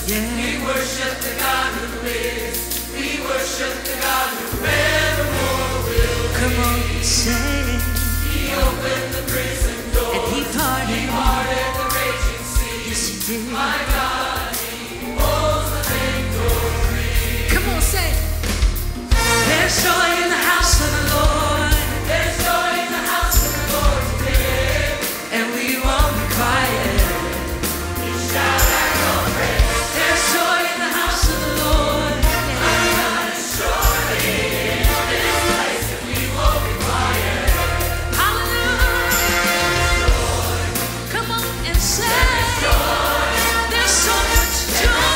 Yeah. We worship the God who lives. We worship the God who evermore will. Come on, say. He opened the prison door. And he parted the raging sea. Yes, he did. My God, he holds the victory. Come on, say. There's joy in the house of the Lord. There's joy in the house of the Lord today. And we won't be quiet. We shout out your praise. There's joy in the house of the Lord. Our God is surely in this place, and we won't be quiet. Hallelujah. Come on and say. There's joy. There's so much joy.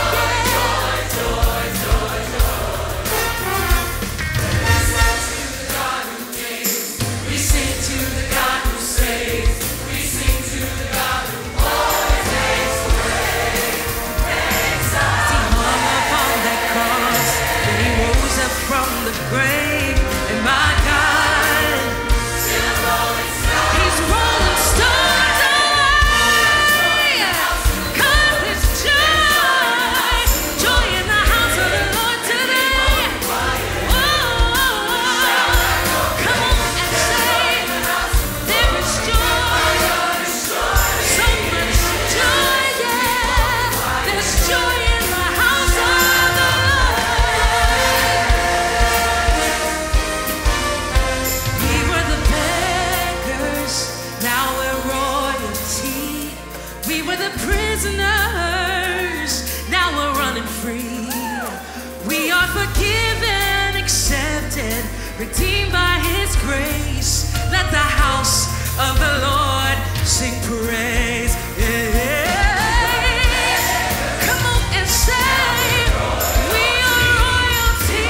From the grave, and my God, still rolling stars. He's rolling stars away. Cause there's joy in the house of the Lord today. Oh, come on and say, there is joy, so much joy, yeah. There's joy in the house of the Lord. Now we're royalty. We were the prisoners. Now we're running free. We are forgiven, accepted, redeemed by His grace. Let the house of the Lord sing praise. Yeah. Come on and say, we are royalty.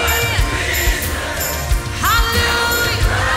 Hallelujah.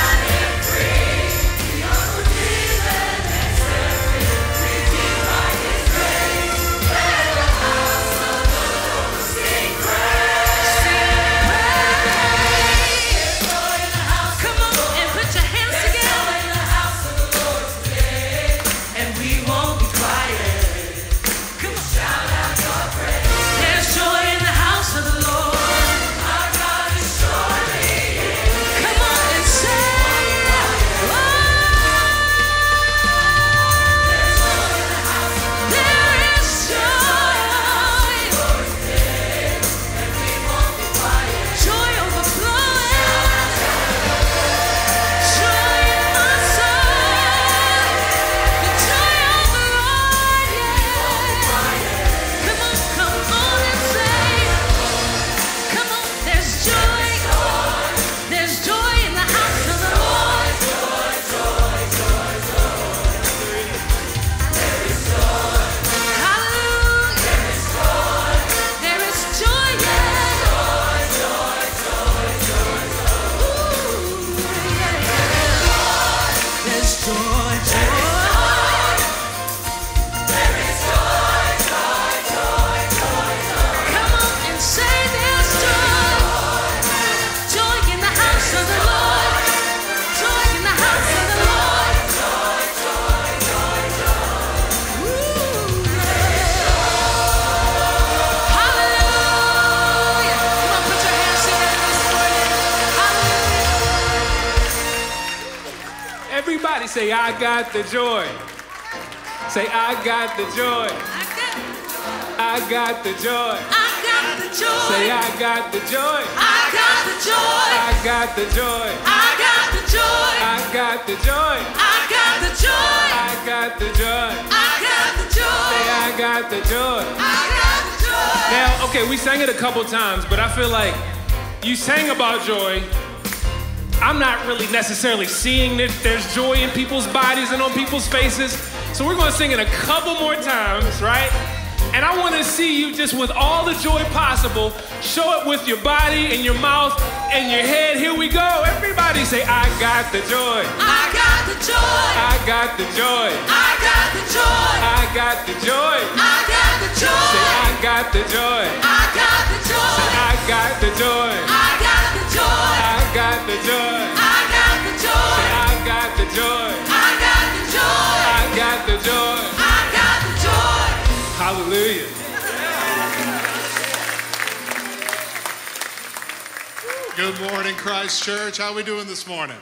Everybody say, I got the joy. Say, I got the joy. I got the joy. I got the joy. Say, I got the joy. I got the joy. I got the joy. I got the joy. I got the joy. I got the joy. I got the joy. I got the joy. Say, I got the joy. I got the joy. Now, okay, we sang it a couple times, but I feel like you sang about joy. I'm not really necessarily seeing that there's joy in people's bodies and on people's faces. So we're gonna sing it a couple more times, right? And I wanna see you just with all the joy possible, show it with your body and your mouth and your head. Here we go. Everybody say, I got the joy. I got the joy. I got the joy. I got the joy. I got the joy. I got the joy. Say, I got the joy. I got the joy. Say, I got the joy. I got the joy. I got the joy. I got the joy. Say, I got the joy. I got the joy. I got the joy. I got the joy. Hallelujah. Good morning, Christ Church. How are we doing this morning?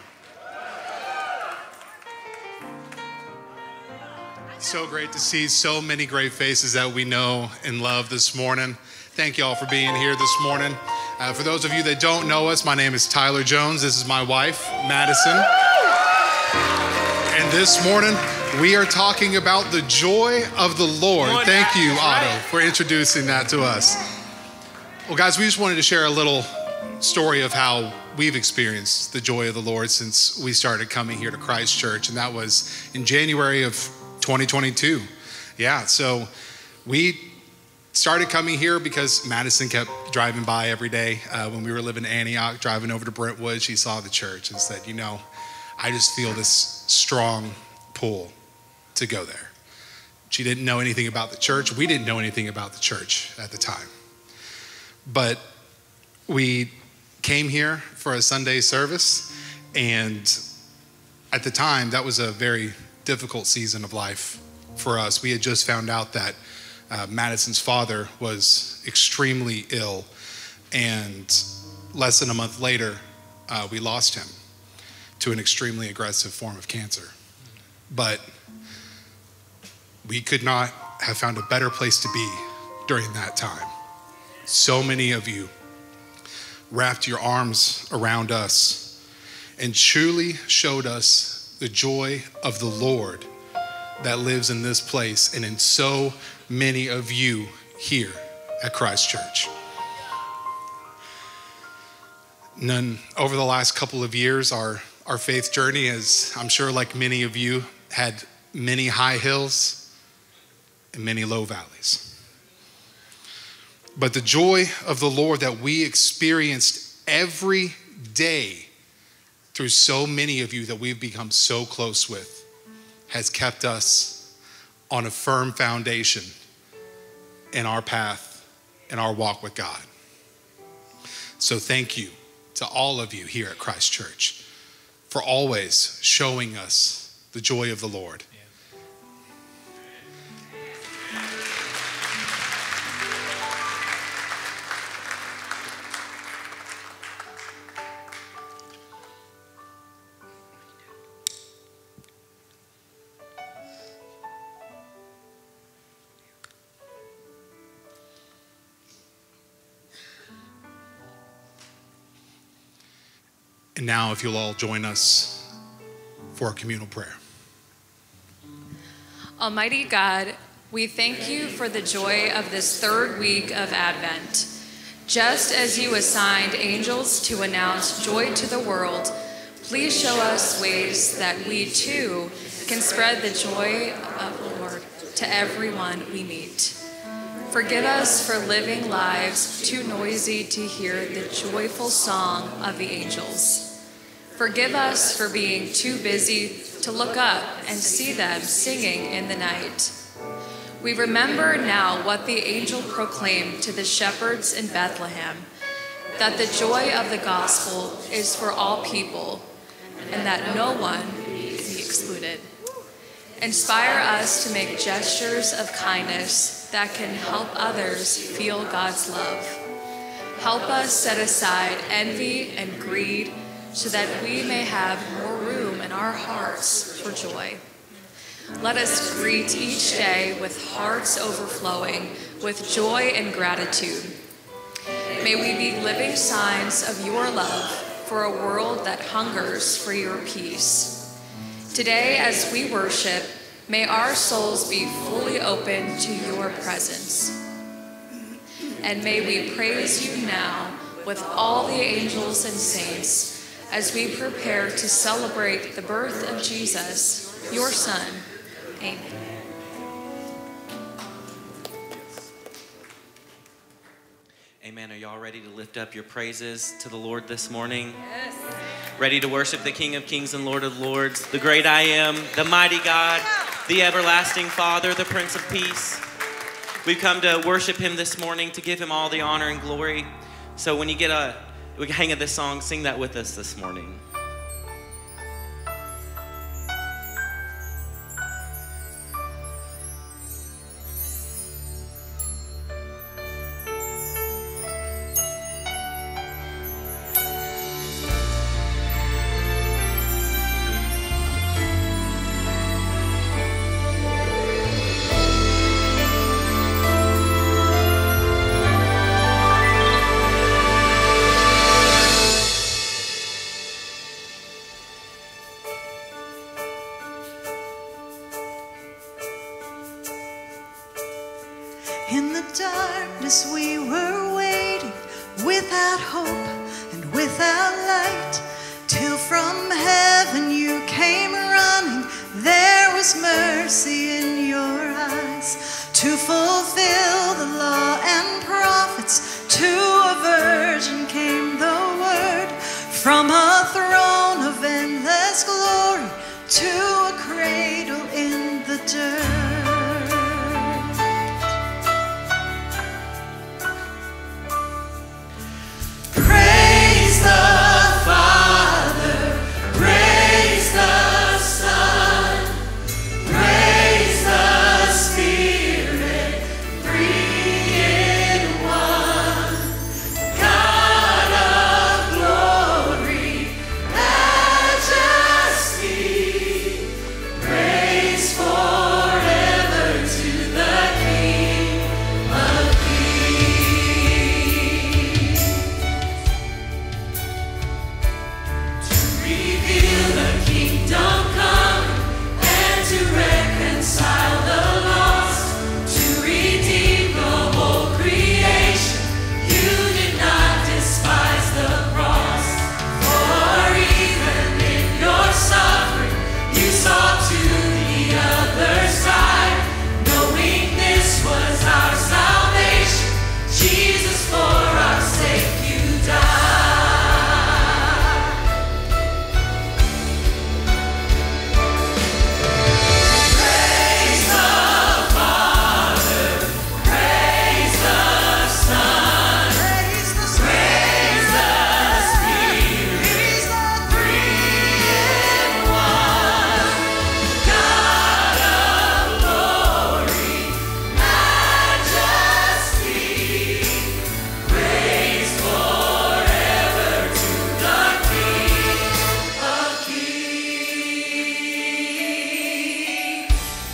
So great to see so many great faces that we know and love this morning. Thank you all for being here this morning. For those of you that don't know us, my name is Tyler Jones. This is my wife, Madison. And this morning, we are talking about the joy of the Lord. Thank you, Otto, for introducing that to us. Well, guys, we just wanted to share a little story of how we've experienced the joy of the Lord since we started coming here to Christ Church, and that was in January of 2022. Yeah, so we started coming here because Madison kept driving by every day when we were living in Antioch, driving over to Brentwood. She saw the church and said, you know, I just feel this strong pull to go there. She didn't know anything about the church. We didn't know anything about the church at the time. But we came here for a Sunday service, and at the time, that was a very difficult season of life for us. We had just found out that Madison's father was extremely ill, and less than a month later, we lost him to an extremely aggressive form of cancer. But we could not have found a better place to be during that time. So many of you wrapped your arms around us and truly showed us the joy of the Lord that lives in this place and in so many of you here at Christ Church. Over the last couple of years, our faith journey has, I'm sure like many of you, had many high hills and many low valleys. But the joy of the Lord that we experienced every day through so many of you that we've become so close with has kept us on a firm foundation in our path and our walk with God. So thank you to all of you here at Christ Church for always showing us the joy of the Lord. And now, if you'll all join us for a communal prayer. Almighty God, we thank you for the joy of this third week of Advent. Just as you assigned angels to announce joy to the world, please show us ways that we too can spread the joy of the Lord to everyone we meet. Forgive us for living lives too noisy to hear the joyful song of the angels. Forgive us for being too busy to look up and see them singing in the night. We remember now what the angel proclaimed to the shepherds in Bethlehem, that the joy of the gospel is for all people, and that no one can be excluded. Inspire us to make gestures of kindness that can help others feel God's love. Help us set aside envy and greed so that we may have more room in our hearts for joy. Let us greet each day with hearts overflowing with joy and gratitude. May we be living signs of your love for a world that hungers for your peace. Today, as we worship, may our souls be fully open to your presence. And may we praise you now with all the angels and saints as we prepare to celebrate the birth of Jesus, your Son. Amen. Amen. Are y'all ready to lift up your praises to the Lord this morning? Yes. Ready to worship the King of Kings and Lord of Lords, the great I am, the mighty God, the everlasting Father, the Prince of Peace. We've come to worship him this morning, to give him all the honor and glory. So when you get a hang of this song, sing that with us this morning. In the darkness we were waiting, without hope and without light, till from heaven you came running. There was mercy in your eyes, to fulfill the law and prophets. To a virgin came the word, from a throne of endless glory to a cradle in the dirt. Praise the Father, praise the Son, praise the Spirit, three in one. God of glory, majesty, praise forever to the King of Kings. To reveal the kingdom come and to reconcile the lost, to redeem the whole creation. You did not despise the cross, for even in your suffering you saw to the other side, knowing this was our salvation. Jesus, for our sake you died. Praise the Father, praise the Son, praise the Spirit, three in one. God of glory, majesty, praise forever to the King of Kings.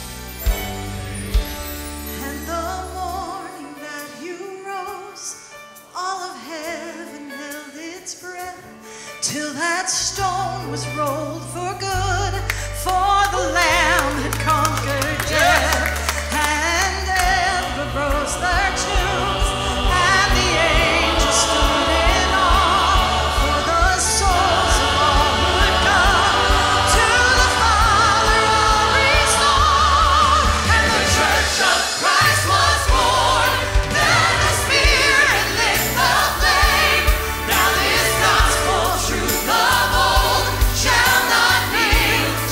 And the morning that you rose, all of heaven held its breath, till that stone was rolled for good, for the Lamb had conquered death. And ever rose their tombs, and the angels stood in awe, for the souls of all who had come to the Father all restored. And the church of Christ was born, then the Spirit lit the flame. Now this gospel truth of old shall not kneel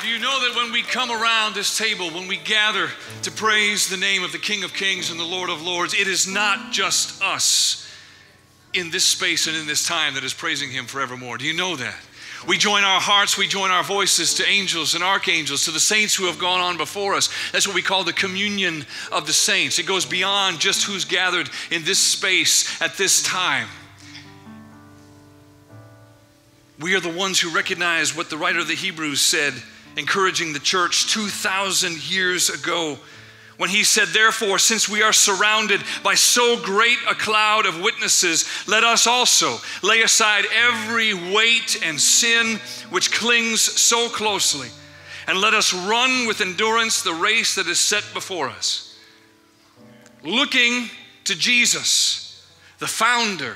Do you know that when we come around this table, when we gather to praise the name of the King of Kings and the Lord of Lords, it is not just us in this space and in this time that is praising him forevermore? Do you know that? We join our hearts, we join our voices to angels and archangels, to the saints who have gone on before us. That's what we call the communion of the saints. It goes beyond just who's gathered in this space at this time. We are the ones who recognize what the writer of the Hebrews said, encouraging the church 2,000 years ago, when he said, therefore, since we are surrounded by so great a cloud of witnesses, let us also lay aside every weight and sin which clings so closely, and let us run with endurance the race that is set before us, looking to Jesus, the founder,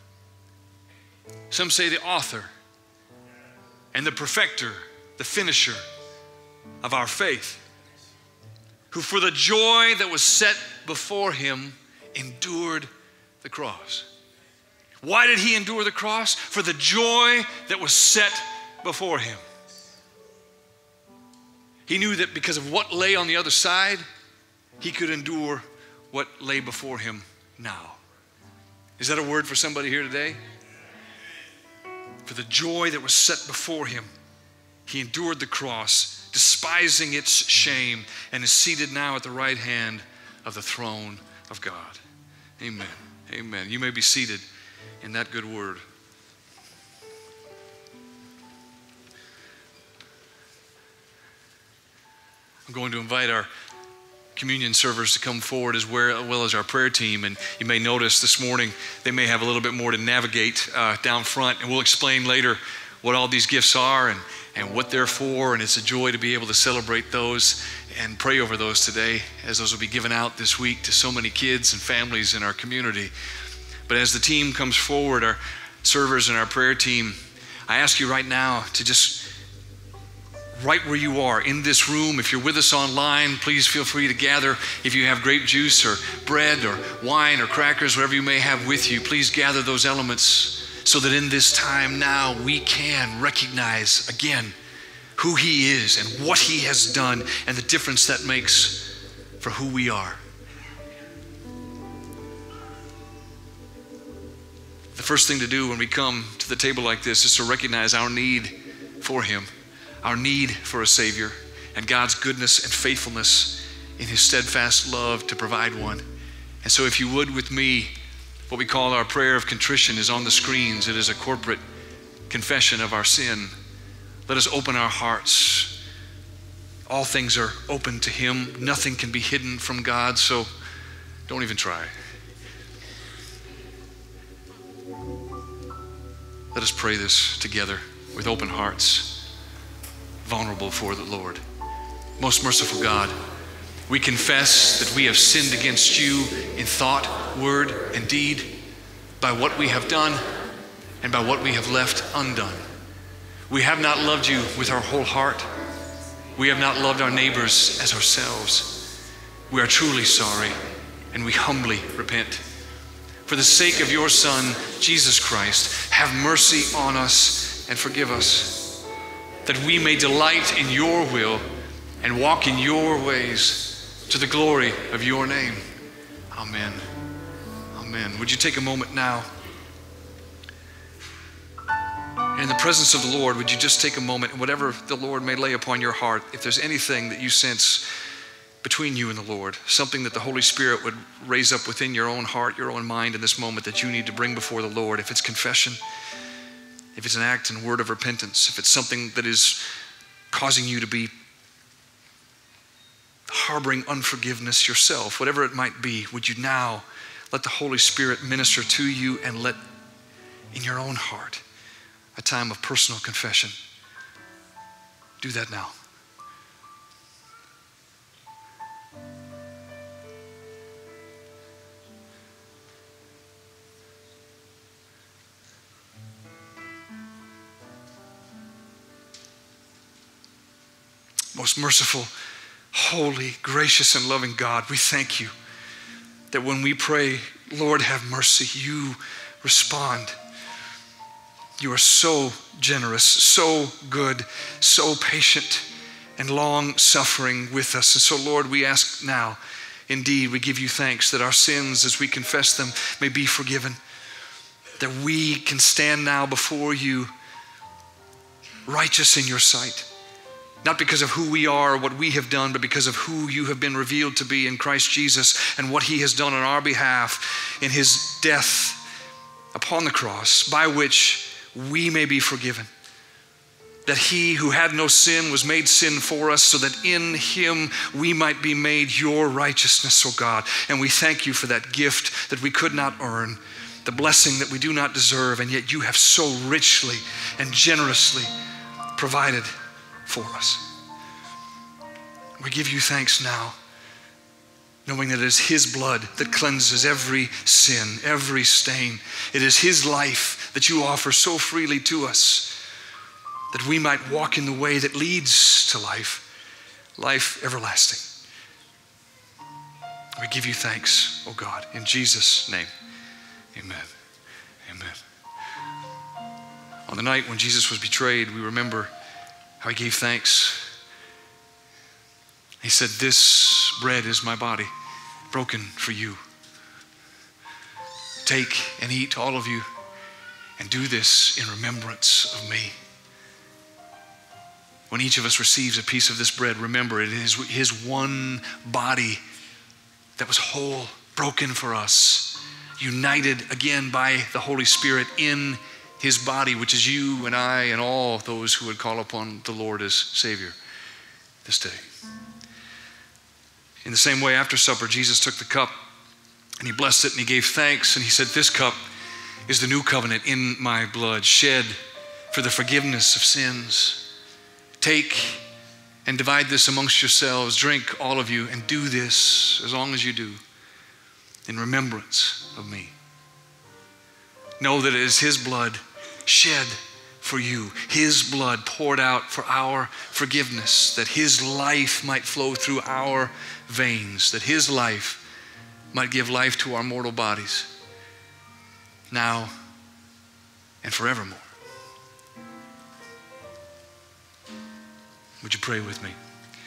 some say the author, and the perfecter, the finisher of our faith, who for the joy that was set before him endured the cross. Why did he endure the cross? For the joy that was set before him. He knew that because of what lay on the other side, he could endure what lay before him now. Is that a word for somebody here today? For the joy that was set before him, he endured the cross, despising its shame, and is seated now at the right hand of the throne of God. Amen. Amen. You may be seated in that good word. I'm going to invite our communion servers to come forward as well as our prayer team. And you may notice this morning they may have a little bit more to navigate down front. And we'll explain later what all these gifts are and what they're for. And it's a joy to be able to celebrate those and pray over those today, as those will be given out this week to so many kids and families in our community. But as the team comes forward, our servers and our prayer team, I ask you right now to just, right where you are in this room, if you're with us online, please feel free to gather. If you have grape juice or bread or wine or crackers, whatever you may have with you, please gather those elements so that in this time now we can recognize again who he is and what he has done and the difference that makes for who we are. The first thing to do when we come to the table like this is to recognize our need for him, our need for a Savior, and God's goodness and faithfulness in his steadfast love to provide one. And so if you would with me, what we call our prayer of contrition is on the screens. It is a corporate confession of our sin. Let us open our hearts. All things are open to him. Nothing can be hidden from God, so don't even try. Let us pray this together with open hearts, vulnerable before the Lord. Most merciful God, we confess that we have sinned against you in thought, word, and deed, by what we have done and by what we have left undone. We have not loved you with our whole heart. We have not loved our neighbors as ourselves. We are truly sorry, and we humbly repent. For the sake of your Son, Jesus Christ, have mercy on us and forgive us, that we may delight in your will and walk in your ways to the glory of your name. Amen. Amen. Would you take a moment now? In the presence of the Lord, would you just take a moment, and whatever the Lord may lay upon your heart, if there's anything that you sense between you and the Lord, something that the Holy Spirit would raise up within your own heart, your own mind in this moment that you need to bring before the Lord, if it's confession, if it's an act and word of repentance, if it's something that is causing you to be harboring unforgiveness yourself, whatever it might be, would you now let the Holy Spirit minister to you and let in your own heart a time of personal confession. Do that now. Most merciful, holy, gracious, and loving God, we thank you that when we pray, Lord, have mercy, you respond. You are so generous, so good, so patient, and long suffering with us. And so, Lord, we ask now, indeed, we give you thanks that our sins, as we confess them, may be forgiven, that we can stand now before you righteous in your sight, not because of who we are or what we have done, but because of who you have been revealed to be in Christ Jesus and what he has done on our behalf in his death upon the cross, by which we may be forgiven. That he who had no sin was made sin for us, so that in him we might be made your righteousness, O God. And we thank you for that gift that we could not earn, the blessing that we do not deserve, and yet you have so richly and generously provided for us. We give you thanks now, knowing that it is his blood that cleanses every sin, every stain. It is his life that you offer so freely to us, that we might walk in the way that leads to life everlasting. We give you thanks, O God, in Jesus' name. Amen. Amen. On the night when Jesus was betrayed, we remember how he gave thanks. He said, "This bread is my body, broken for you. Take and eat, all of you, and do this in remembrance of me." When each of us receives a piece of this bread, remember it is his one body that was whole, broken for us, united again by the Holy Spirit in his body, which is you and I and all those who would call upon the Lord as Savior this day. In the same way, after supper, Jesus took the cup and he blessed it and he gave thanks, and he said, "This cup is the new covenant in my blood, shed for the forgiveness of sins. Take and divide this amongst yourselves. Drink, all of you, and do this, as long as you do, in remembrance of me." Know that it is his blood shed for you, his blood poured out for our forgiveness, that his life might flow through our veins, that his life might give life to our mortal bodies, now and forevermore. Would you pray with me?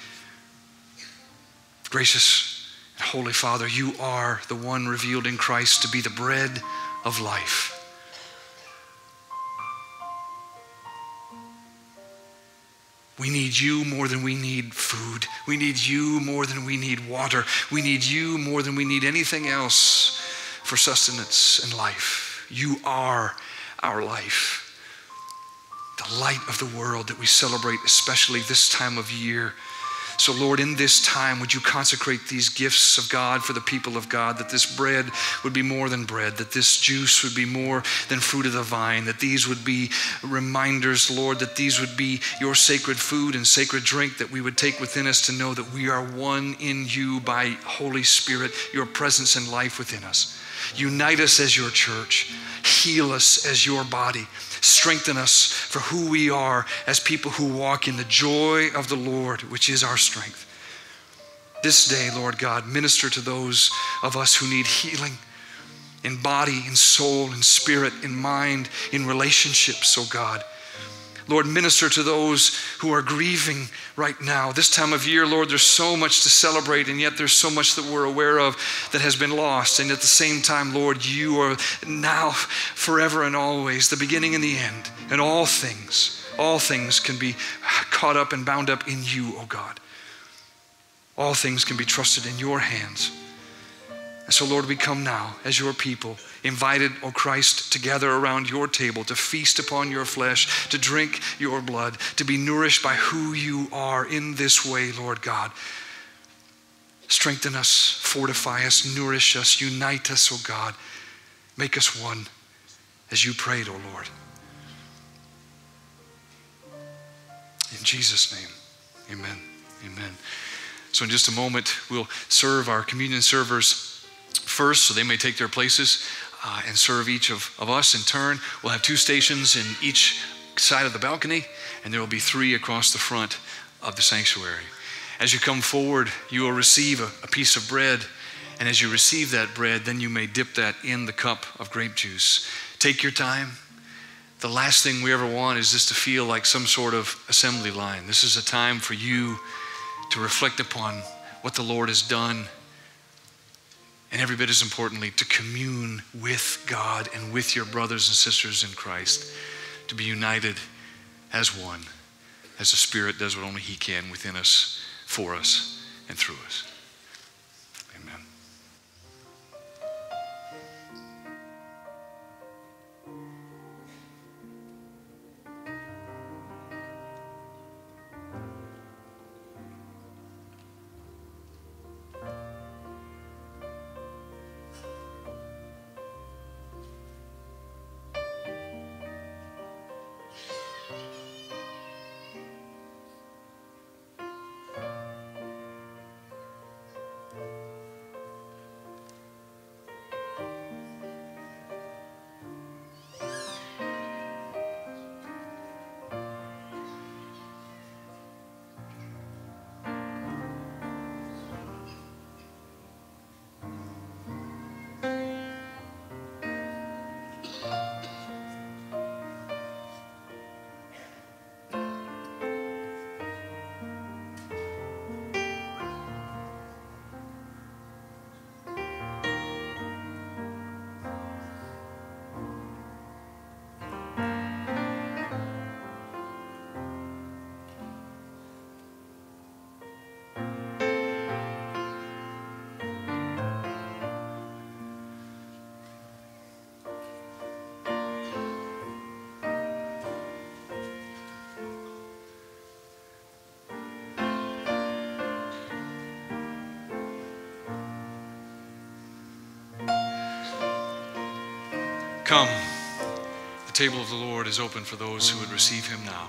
Gracious and Holy Father, you are the one revealed in Christ to be the bread of life. We need you more than we need food. We need you more than we need water. We need you more than we need anything else for sustenance and life. You are our life, the light of the world that we celebrate, especially this time of year. So Lord, in this time, would you consecrate these gifts of God for the people of God, that this bread would be more than bread, that this juice would be more than fruit of the vine, that these would be reminders, Lord, that these would be your sacred food and sacred drink that we would take within us to know that we are one in you by Holy Spirit, your presence and life within us. Unite us as your church. Heal us as your body. Strengthen us for who we are as people who walk in the joy of the Lord, which is our strength. This day, Lord God, minister to those of us who need healing in body, in soul, in spirit, in mind, in relationships, oh God. Lord, minister to those who are grieving right now. This time of year, Lord, there's so much to celebrate, and yet there's so much that we're aware of that has been lost. And at the same time, Lord, you are now, forever and always, the beginning and the end. And all things can be caught up and bound up in you, oh God. All things can be trusted in your hands. And so, Lord, we come now as your people, invited, O Christ, to gather around your table, to feast upon your flesh, to drink your blood, to be nourished by who you are in this way, Lord God. Strengthen us, fortify us, nourish us, unite us, O God. Make us one as you prayed, O Lord. In Jesus' name, amen, amen. So in just a moment, we'll serve our communion servers first, so they may take their places and serve each of us in turn. We'll have 2 stations in each side of the balcony, and there will be 3 across the front of the sanctuary. As you come forward, you will receive a piece of bread, and as you receive that bread, then you may dip that in the cup of grape juice. Take your time. the last thing we ever want is this to feel like some sort of assembly line. This is a time for you to reflect upon what the Lord has done, and every bit as importantly, to commune with God and with your brothers and sisters in Christ, to be united as one, as the Spirit does what only He can within us, for us, and through us. Amen. Come, the table of the Lord is open for those who would receive Him now.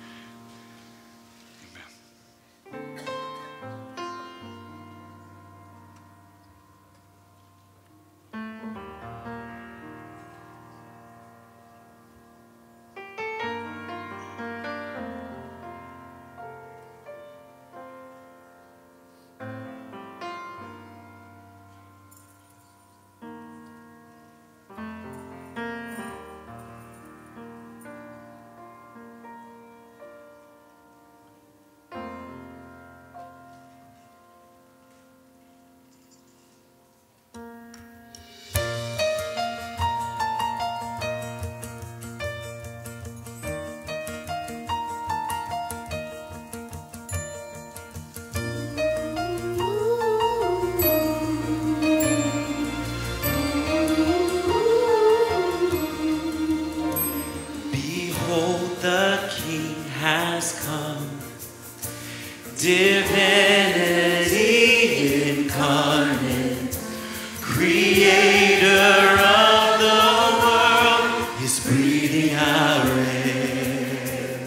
Divinity incarnate, creator of the world, is breathing our air.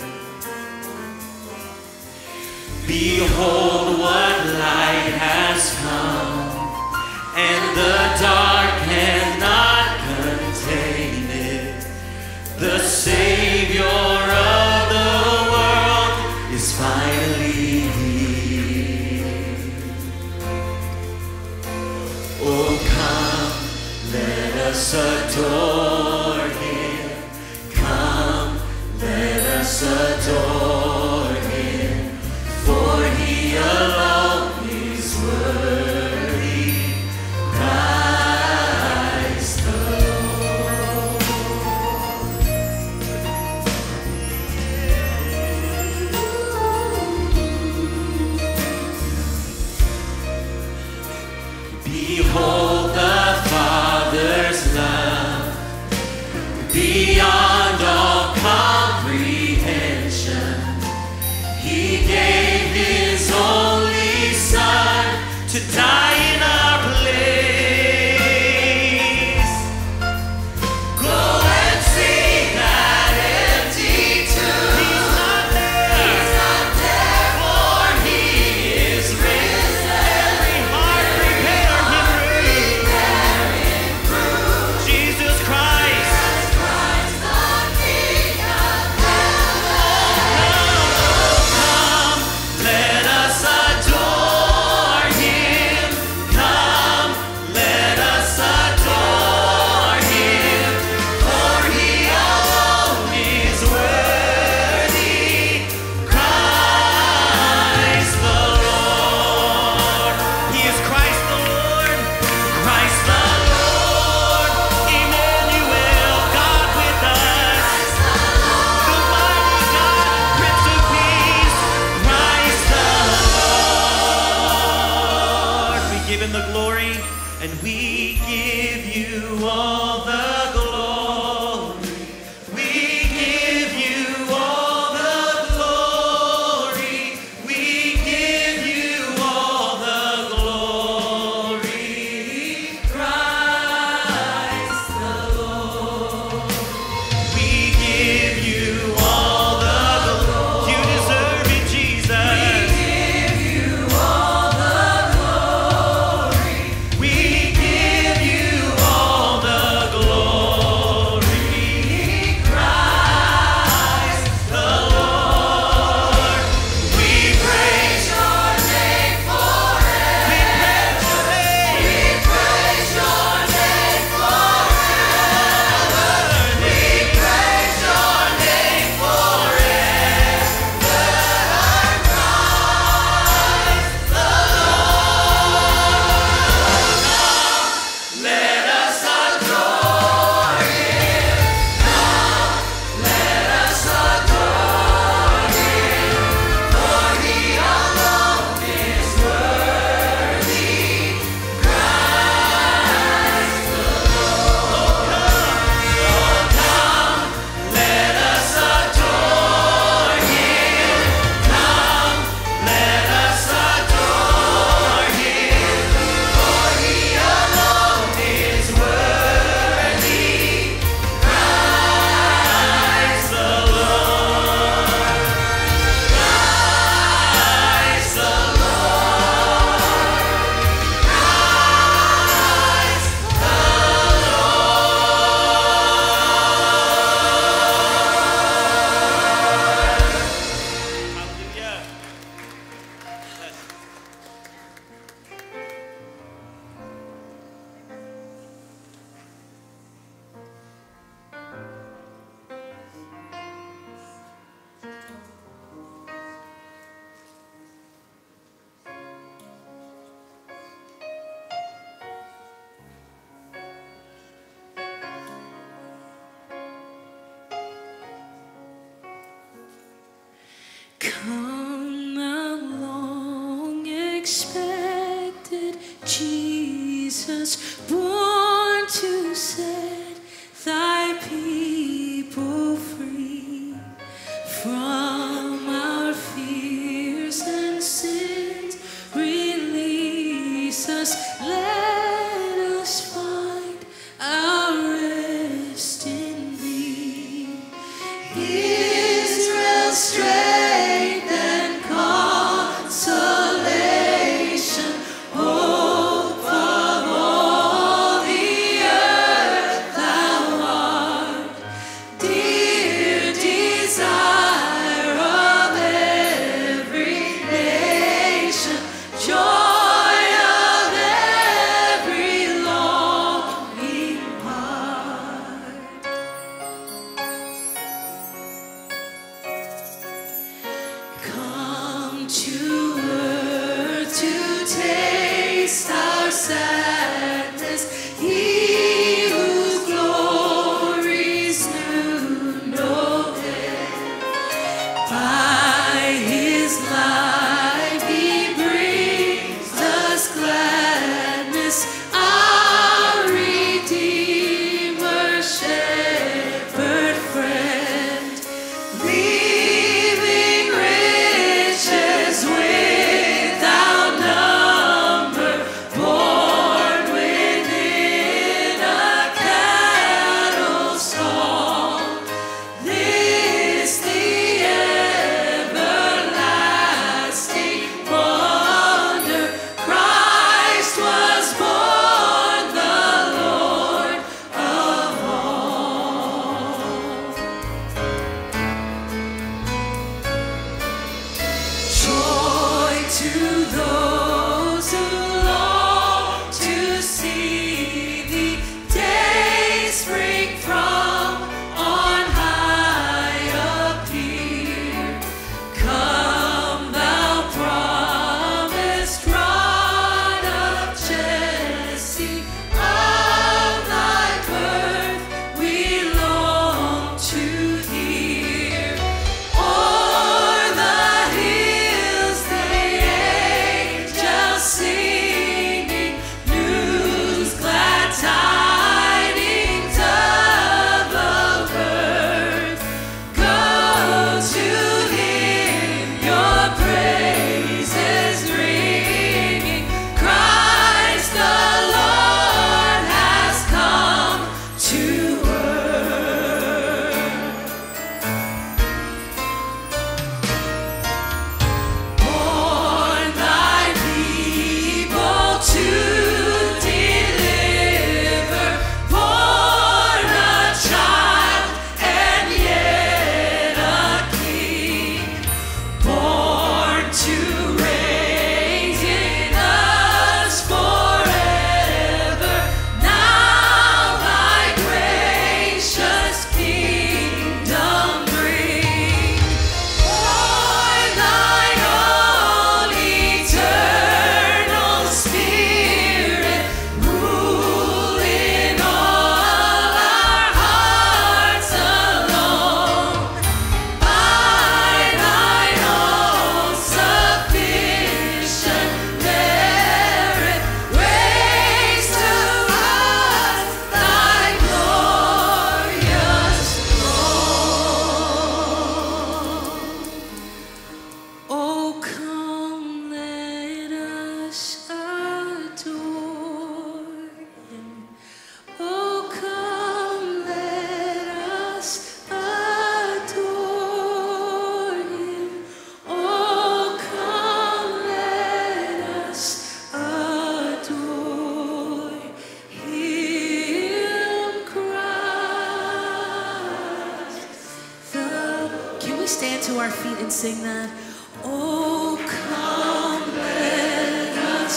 Behold what light has come, and the dark cannot contain it. The Savior of the world is finally adore Him. Come, let us adore Him, for He alone is worthy, Christ the Lord. Behold the Father's love, beyond all comprehension, Come thou long expected Jesus, born to set thy people free from our fears and sins. Release us, let us find our rest in thee. Israel's strength and consolation, hope of all the earth thou art, dear desire of every nation, joy of every longing heart. Come to earth to taste our sadness, he whose glories knew no end. By his life he brings us gladness, our Redeemer, shepherd friend, leaving riches without number, born within a cattle stall. This the everlasting wonder, Christ was born, the Lord of all. Joy to those who long to see the day spring from on high appear. Come thou promised rod of Jesse, of thy birth we long to hear. O'er the hills the angels singing, news, glad tidings of the birth. Go to him, your praises ringing, Christ the Lord has come to earth. Born thy people to deliver, born a child and yet a king, born to reign in us forever. Now thy gracious kingdom bring. Pour thine own eternal Spirit, rule in all our hearts alone. By thine own sufficient merit, raise to us thy glorious throne. Oh, come, let us adore him. Oh, come, let us adore him. Oh, come, let us adore him, Christ. Can we stand to our feet and sing that? Oh, come, let us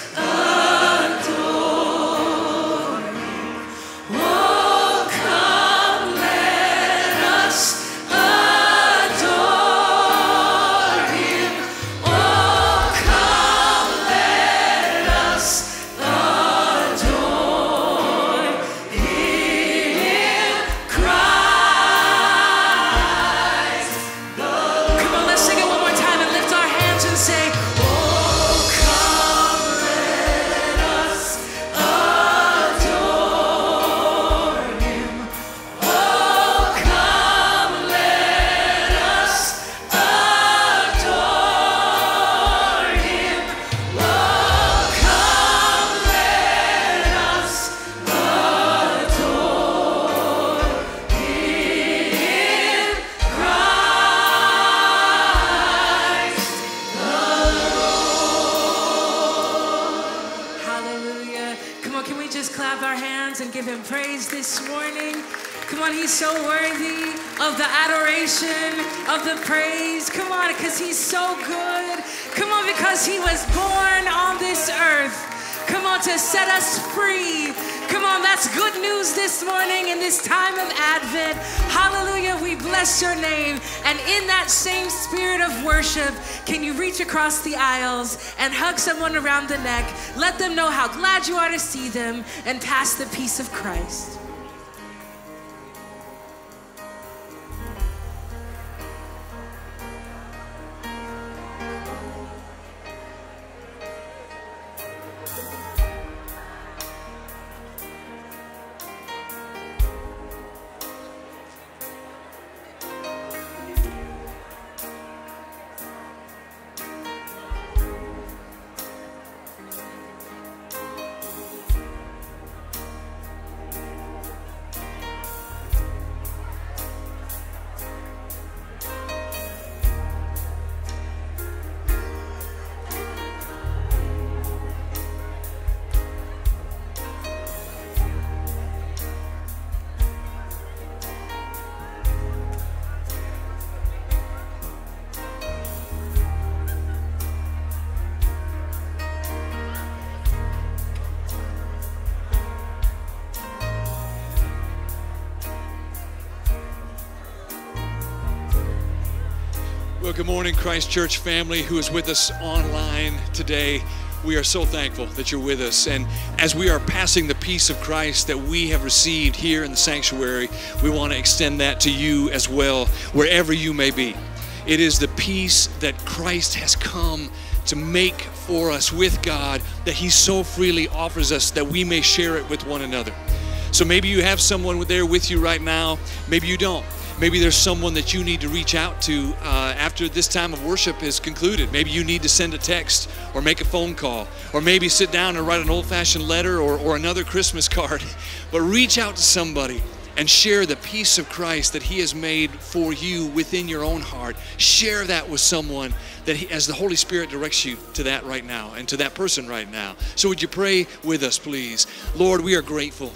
adore him. Oh, come, let us adore him. Oh, come, let us adore him, Christ. Come on, let's sing it one more hands and give him praise this morning. Come on, he's so worthy of the adoration, of the praise. Come on, because he's so good. Come on, because he was born on this earth. Come on, to set us free. Come on, that's good news this morning in this time of Advent. Hallelujah, we bless your name. And in that same spirit of worship, can you reach across the aisles and hug someone around the neck? Let them know how glad you are to see them and pass the peace of Christ. Well, good morning, Christ Church family who is with us online today. We are so thankful that you're with us. And as we are passing the peace of Christ that we have received here in the sanctuary, we want to extend that to you as well, wherever you may be. It is the peace that Christ has come to make for us with God, that he so freely offers us that we may share it with one another. So maybe you have someone there with you right now. Maybe you don't. Maybe there's someone that you need to reach out to after this time of worship is concluded. Maybe you need to send a text or make a phone call, or maybe sit down and write an old-fashioned letter or another Christmas card. But reach out to somebody and share the peace of Christ that he has made for you within your own heart. Share that with someone that as the Holy Spirit directs you to that right now and to that person right now. So would you pray with us, please? Lord, we are grateful,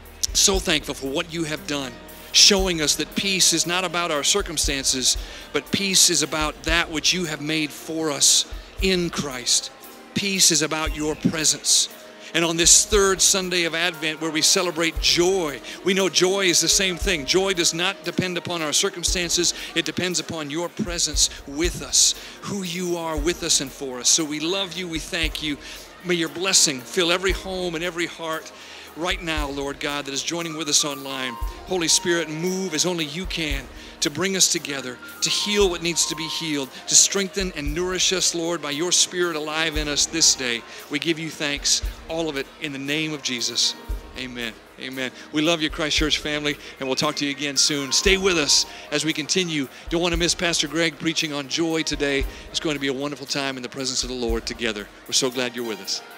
so thankful for what you have done, showing us that peace is not about our circumstances, but peace is about that which you have made for us in Christ. Peace is about your presence. And on this third Sunday of Advent where we celebrate joy, we know joy is the same thing. Joy does not depend upon our circumstances. It depends upon your presence with us, who you are with us and for us. So we love you. We thank you. May your blessing fill every home and every heart right now, Lord God, that is joining with us online. Holy Spirit, move as only you can to bring us together, to heal what needs to be healed, to strengthen and nourish us, Lord, by your Spirit alive in us this day. We give you thanks, all of it in the name of Jesus. Amen. Amen. We love you, Christ Church family, and we'll talk to you again soon. Stay with us as we continue. Don't want to miss Pastor Greg preaching on joy today. It's going to be a wonderful time in the presence of the Lord together. We're so glad you're with us.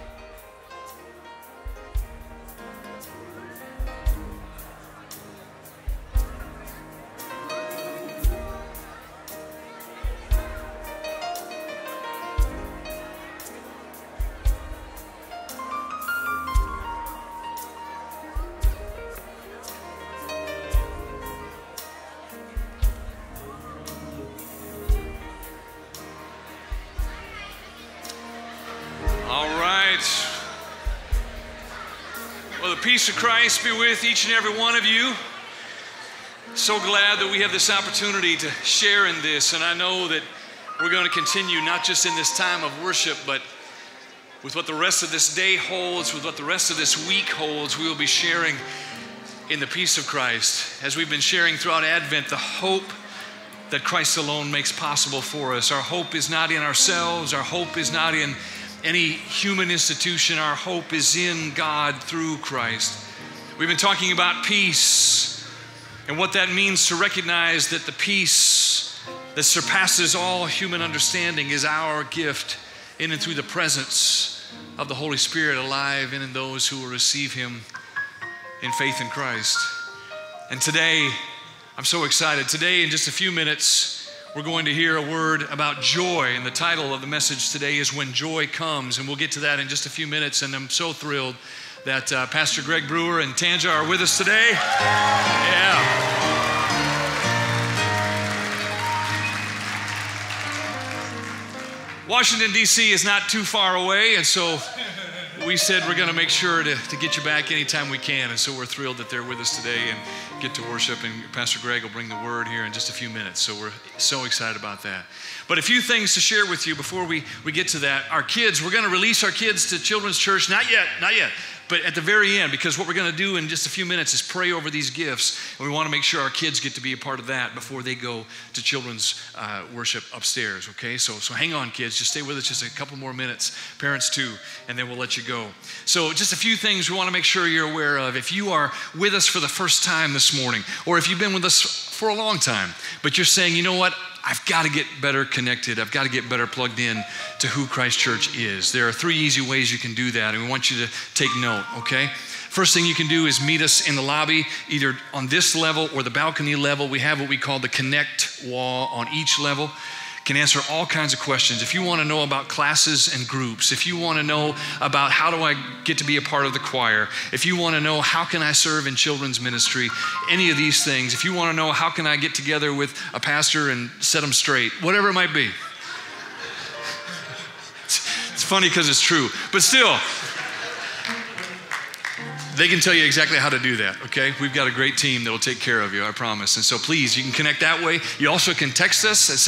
Peace of Christ be with each and every one of you. So glad that we have this opportunity to share in this, and I know that we're going to continue not just in this time of worship, but with what the rest of this day holds, with what the rest of this week holds. We will be sharing in the peace of Christ. As we've been sharing throughout Advent, the hope that Christ alone makes possible for us. Our hope is not in ourselves. Our hope is not in any human institution. Our hope is in God through Christ. We've been talking about peace and what that means to recognize that the peace that surpasses all human understanding is our gift in and through the presence of the Holy Spirit alive in and those who will receive him in faith in Christ. And today, I'm so excited. Today, in just a few minutes, we're going to hear a word about joy, and the title of the message today is When Joy Comes, and we'll get to that in just a few minutes, and I'm so thrilled that Pastor Greg Brewer and Tanja are with us today. Yeah. Washington, D.C. is not too far away, and so we said we're going to make sure to get you back anytime we can, and so we're thrilled that they're with us today and get to worship, and Pastor Greg will bring the word here in just a few minutes, so we're so excited about that. But a few things to share with you before we get to that. Our kids, we're going to release our kids to Children's Church, not yet, but at the very end, because what we're going to do in just a few minutes is pray over these gifts, and we want to make sure our kids get to be a part of that before they go to children's worship upstairs, okay? So hang on, kids. Just stay with us just a couple more minutes. Parents too, and then we'll let you go. So just a few things we want to make sure you're aware of. If you are with us for the first time this morning, or if you've been with us for a long time, but you're saying, you know what? I've got to get better connected. I've got to get better plugged in to who Christ Church is. There are 3 easy ways you can do that, and we want you to take note, okay? First thing you can do is meet us in the lobby, either on this level or the balcony level. We have what we call the Connect wall on each level. Can answer all kinds of questions. If you want to know about classes and groups, if you want to know about how do I get to be a part of the choir, if you want to know how can I serve in children's ministry, any of these things, if you want to know how can I get together with a pastor and set them straight, whatever it might be. It's funny because it's true, but still, they can tell you exactly how to do that, okay? We've got a great team that will take care of you, I promise. And so please, you can connect that way. You also can text us at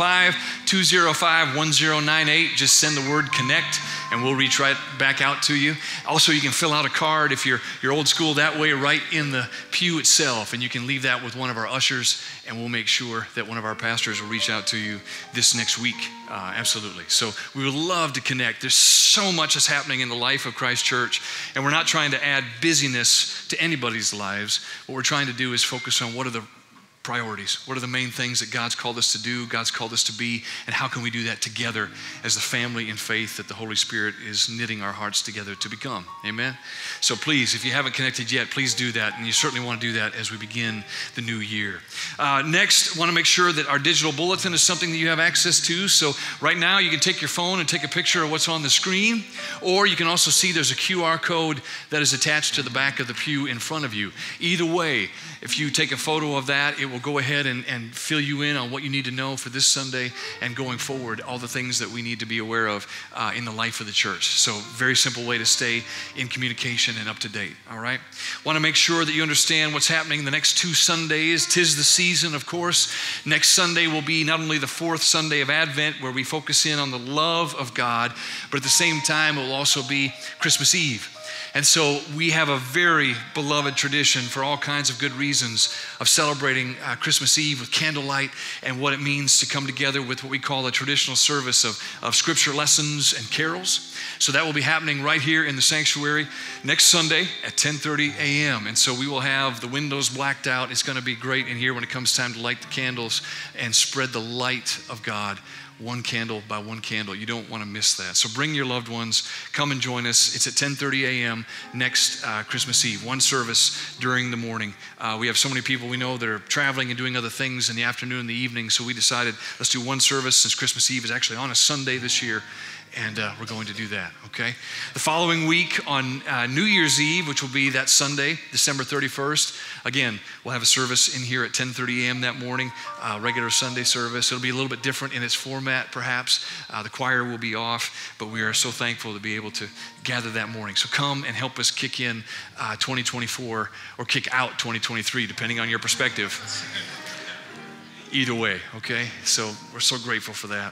615-205-1098. Just send the word connect and we'll reach right back out to you. Also, you can fill out a card if you're old school that way right in the pew itself, and you can leave that with one of our ushers, and we'll make sure that one of our pastors will reach out to you this next week. Absolutely. So we would love to connect. There's so much that's happening in the life of Christ Church, and we're not trying to add busyness to anybody's lives. What we're trying to do is focus on what are the priorities, what are the main things that God's called us to do, God's called us to be, and how can we do that together as the family in faith that the Holy Spirit is knitting our hearts together to become. Amen? So please, if you haven't connected yet, please do that, and you certainly want to do that as we begin the new year. Next, want to make sure that our digital bulletin is something that you have access to. So right now, you can take your phone and take a picture of what's on the screen, or you can also see there's a QR code that is attached to the back of the pew in front of you. Either way, if you take a photo of that, it will go ahead and fill you in on what you need to know for this Sunday and going forward, all the things that we need to be aware of in the life of the church. So very simple way to stay in communication and up to date, all right? Want to make sure that you understand what's happening the next 2 Sundays. 'Tis the season, of course. Next Sunday will be not only the 4th Sunday of Advent, where we focus in on the love of God, but at the same time, it will also be Christmas Eve. And so we have a very beloved tradition for all kinds of good reasons of celebrating Christmas Eve with candlelight and what it means to come together with what we call a traditional service of scripture lessons and carols. So that will be happening right here in the sanctuary next Sunday at 10:30 a.m. And so we will have the windows blacked out. It's going to be great in here when it comes time to light the candles and spread the light of God. One candle by one candle. You don't want to miss that. So bring your loved ones. Come and join us. It's at 10:30 a.m. next Christmas Eve. One service during the morning. We have so many people we know that are traveling and doing other things in the afternoon and the evening. So we decided let's do one service since Christmas Eve is actually on a Sunday this year. And we're going to do that, okay? The following week on New Year's Eve, which will be that Sunday, December 31st, again, we'll have a service in here at 10:30 a.m. that morning, regular Sunday service. It'll be a little bit different in its format, perhaps. The choir will be off, but we are so thankful to be able to gather that morning. So come and help us kick in 2024 or kick out 2023, depending on your perspective. Either way, okay? So we're so grateful for that.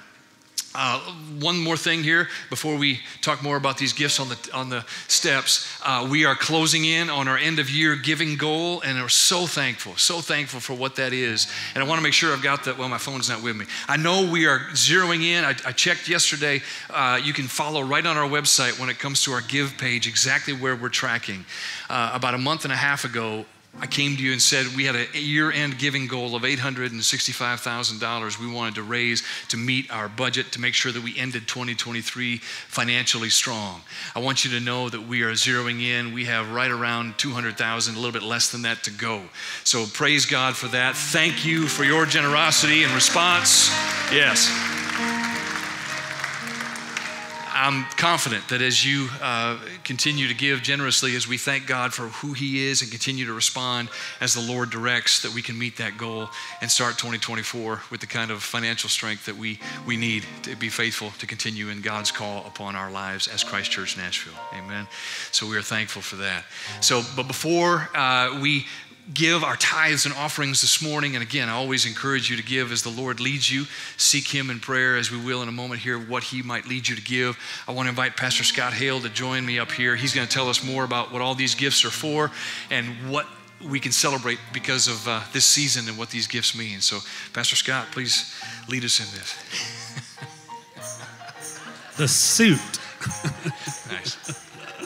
One more thing here before we talk more about these gifts on the steps. We are closing in on our end of year giving goal, and we're so thankful for what that is. And I want to make sure I've got that. Well, my phone's not with me. I know we are zeroing in. I checked yesterday. You can follow right on our website when it comes to our give page exactly where we're tracking. About a month and a half ago, I came to you and said we had a year-end giving goal of $865,000 we wanted to raise to meet our budget to make sure that we ended 2023 financially strong. I want you to know that we are zeroing in. We have right around $200,000, a little bit less than that to go. So praise God for that. Thank you for your generosity and response. Yes. I'm confident that as you continue to give generously, as we thank God for who He is and continue to respond as the Lord directs, that we can meet that goal and start 2024 with the kind of financial strength that we need to be faithful to continue in God's call upon our lives as Christ Church Nashville. Amen. So we are thankful for that. But before we give our tithes and offerings this morning, and again, I always encourage you to give as the Lord leads you. Seek Him in prayer, as we will in a moment here, what He might lead you to give. I want to invite Pastor Scott Hale to join me up here. He's going to tell us more about what all these gifts are for and what we can celebrate because of this season and what these gifts mean. So, Pastor Scott, please lead us in this. The suit. Nice.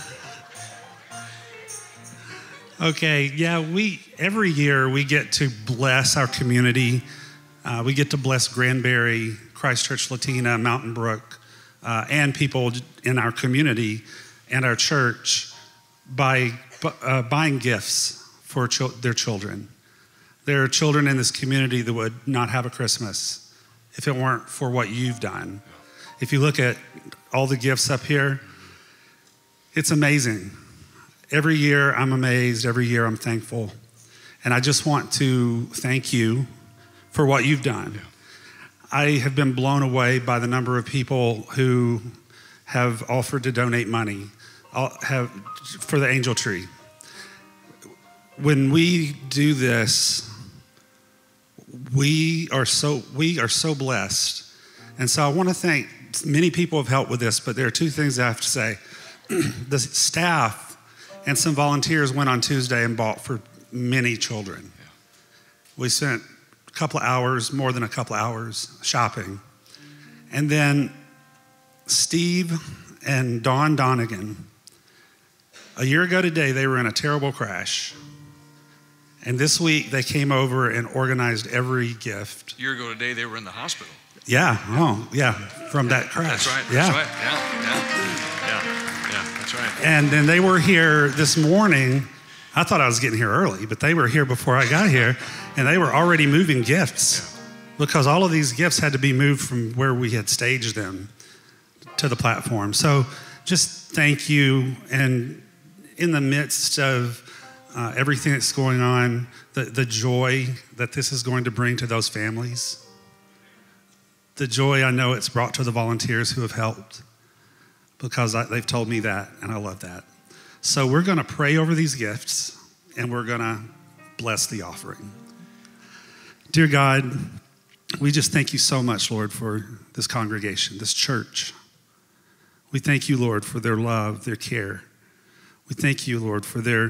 Okay, yeah, every year we get to bless our community. We get to bless Granbury, Christchurch Latina, Mountain Brook, and people in our community and our church by buying gifts for their children. There are children in this community that would not have a Christmas if it weren't for what you've done. If you look at all the gifts up here, it's amazing. Every year I'm amazed, every year I'm thankful. And I just want to thank you for what you've done. Yeah. I have been blown away by the number of people who have offered to donate money for the Angel Tree. When we do this, we are so blessed. And so I want to thank, many people have helped with this, but there are two things I have to say. The staff and some volunteers went on Tuesday and bought for many children. Yeah. We spent a couple of hours, more than a couple of hours, shopping. And then Steve and Dawn Donegan, a year ago today, they were in a terrible crash. And this week, they came over and organized every gift. A year ago today, they were in the hospital. Yeah, from that crash. That's right, yeah. That's right, yeah, that's right. And then they were here this morning. I thought I was getting here early, but they were here before I got here, and they were already moving gifts because all of these gifts had to be moved from where we had staged them to the platform. So just thank you. And in the midst of everything that's going on, the joy that this is going to bring to those families, the joy I know it's brought to the volunteers who have helped, because they've told me that, and I love that. So we're going to pray over these gifts, and we're going to bless the offering. Dear God, we just thank you so much, Lord, for this congregation, this church. We thank you, Lord, for their love, their care. We thank you, Lord, for their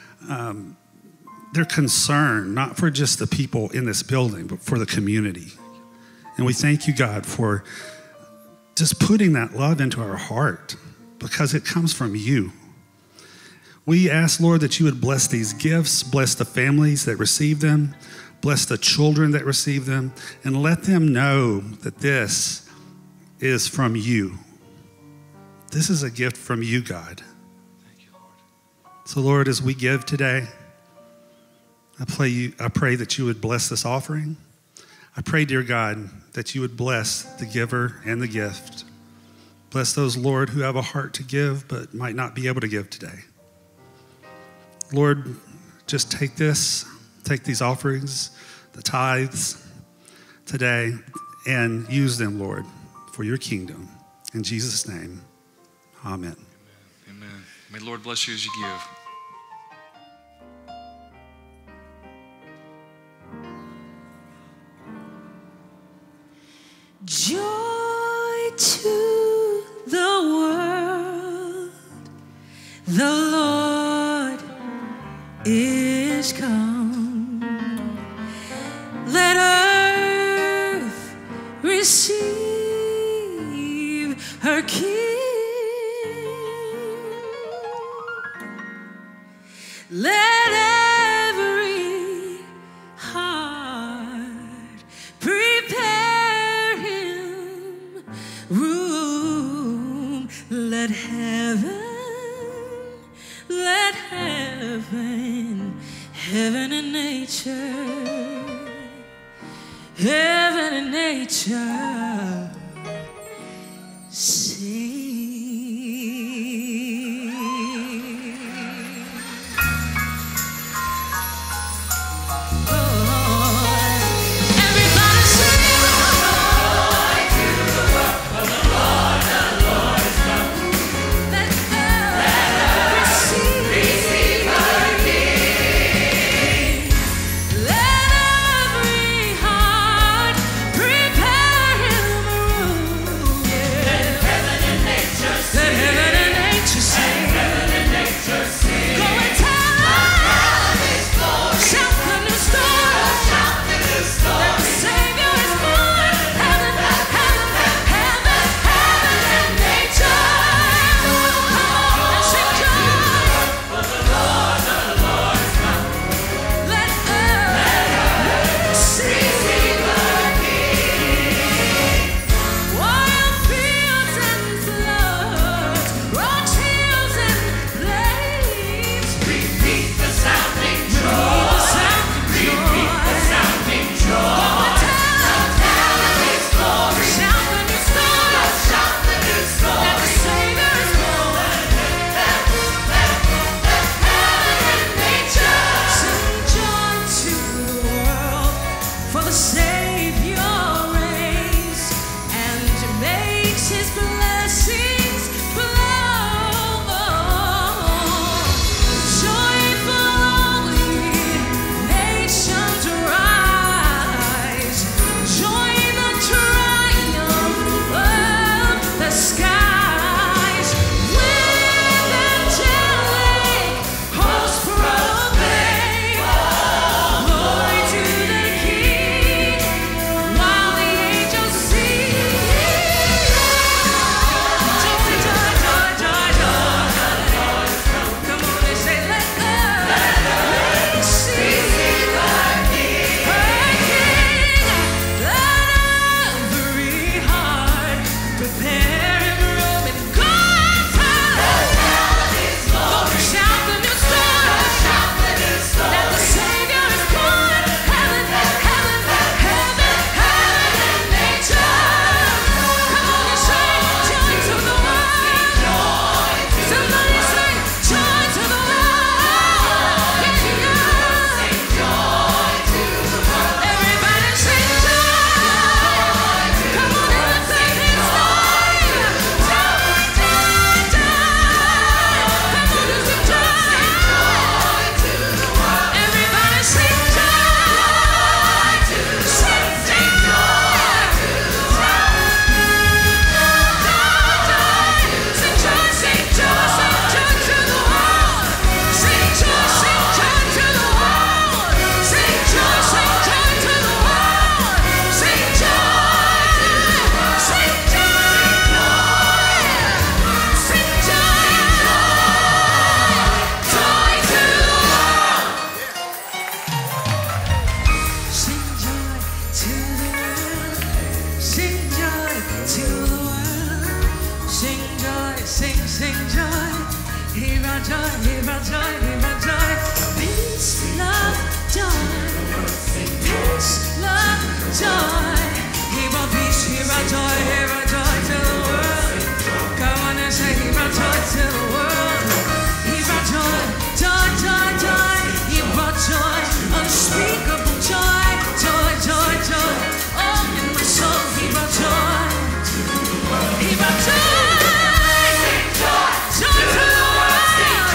concern, not for just the people in this building, but for the community. And we thank you, God, for just putting that love into our heart, because it comes from you. We ask, Lord, that you would bless these gifts, bless the families that receive them, bless the children that receive them, and let them know that this is from you. This is a gift from you, God. Thank you, Lord. So, Lord, as we give today, I pray that you would bless this offering. I pray, dear God, that you would bless the giver and the gift. Bless those, Lord, who have a heart to give but might not be able to give today. Lord, just take these offerings, the tithes today, and use them, Lord, for your kingdom. In Jesus' name, amen. Amen. May the Lord bless you as you give. Joy to the world, the Lord is come. Let earth receive her King. Let every heart prepare him room. Let heaven and nature sing. makes his blessings flow. Joyful all ye nations rise. Join the triumph of the skies. With angelic hosts proclaim glory to the King, while the angels sing. Joy, joy, joy, joy, joy. Come on and say, let earth see her King. Let every heart prepare him room in God's house. Shout the new song. That the Savior is born. Heaven, heaven, heaven, heaven and nature. Come on and sing joy to the world. Somebody sing joy to the world. Yeah, yeah. Everybody sing joy. Come on and lift up his name. Joy, joy, joy. Come on and sing joy. Everybody sing joy. Sing joy. Sing joy, sing joy, sing joy to the world. Sing joy to the world. Sing joy to the world. Sing joy, sing joy, sing joy to the world. Sing joy to the world. Sing joy to the world. Sing joy, sing joy. Hear our joy, hear our joy, hear our joy. Peace, love, joy. Peace, love, joy. Hear our peace, hear our joy to the world. Come on and say, hear our joy to the world. Hear our joy, joy, joy, joy. Hear our joy, unspeakable joy, joy, joy, joy. Oh, in my soul, hear our joy. Hear our joy. Joy to the world.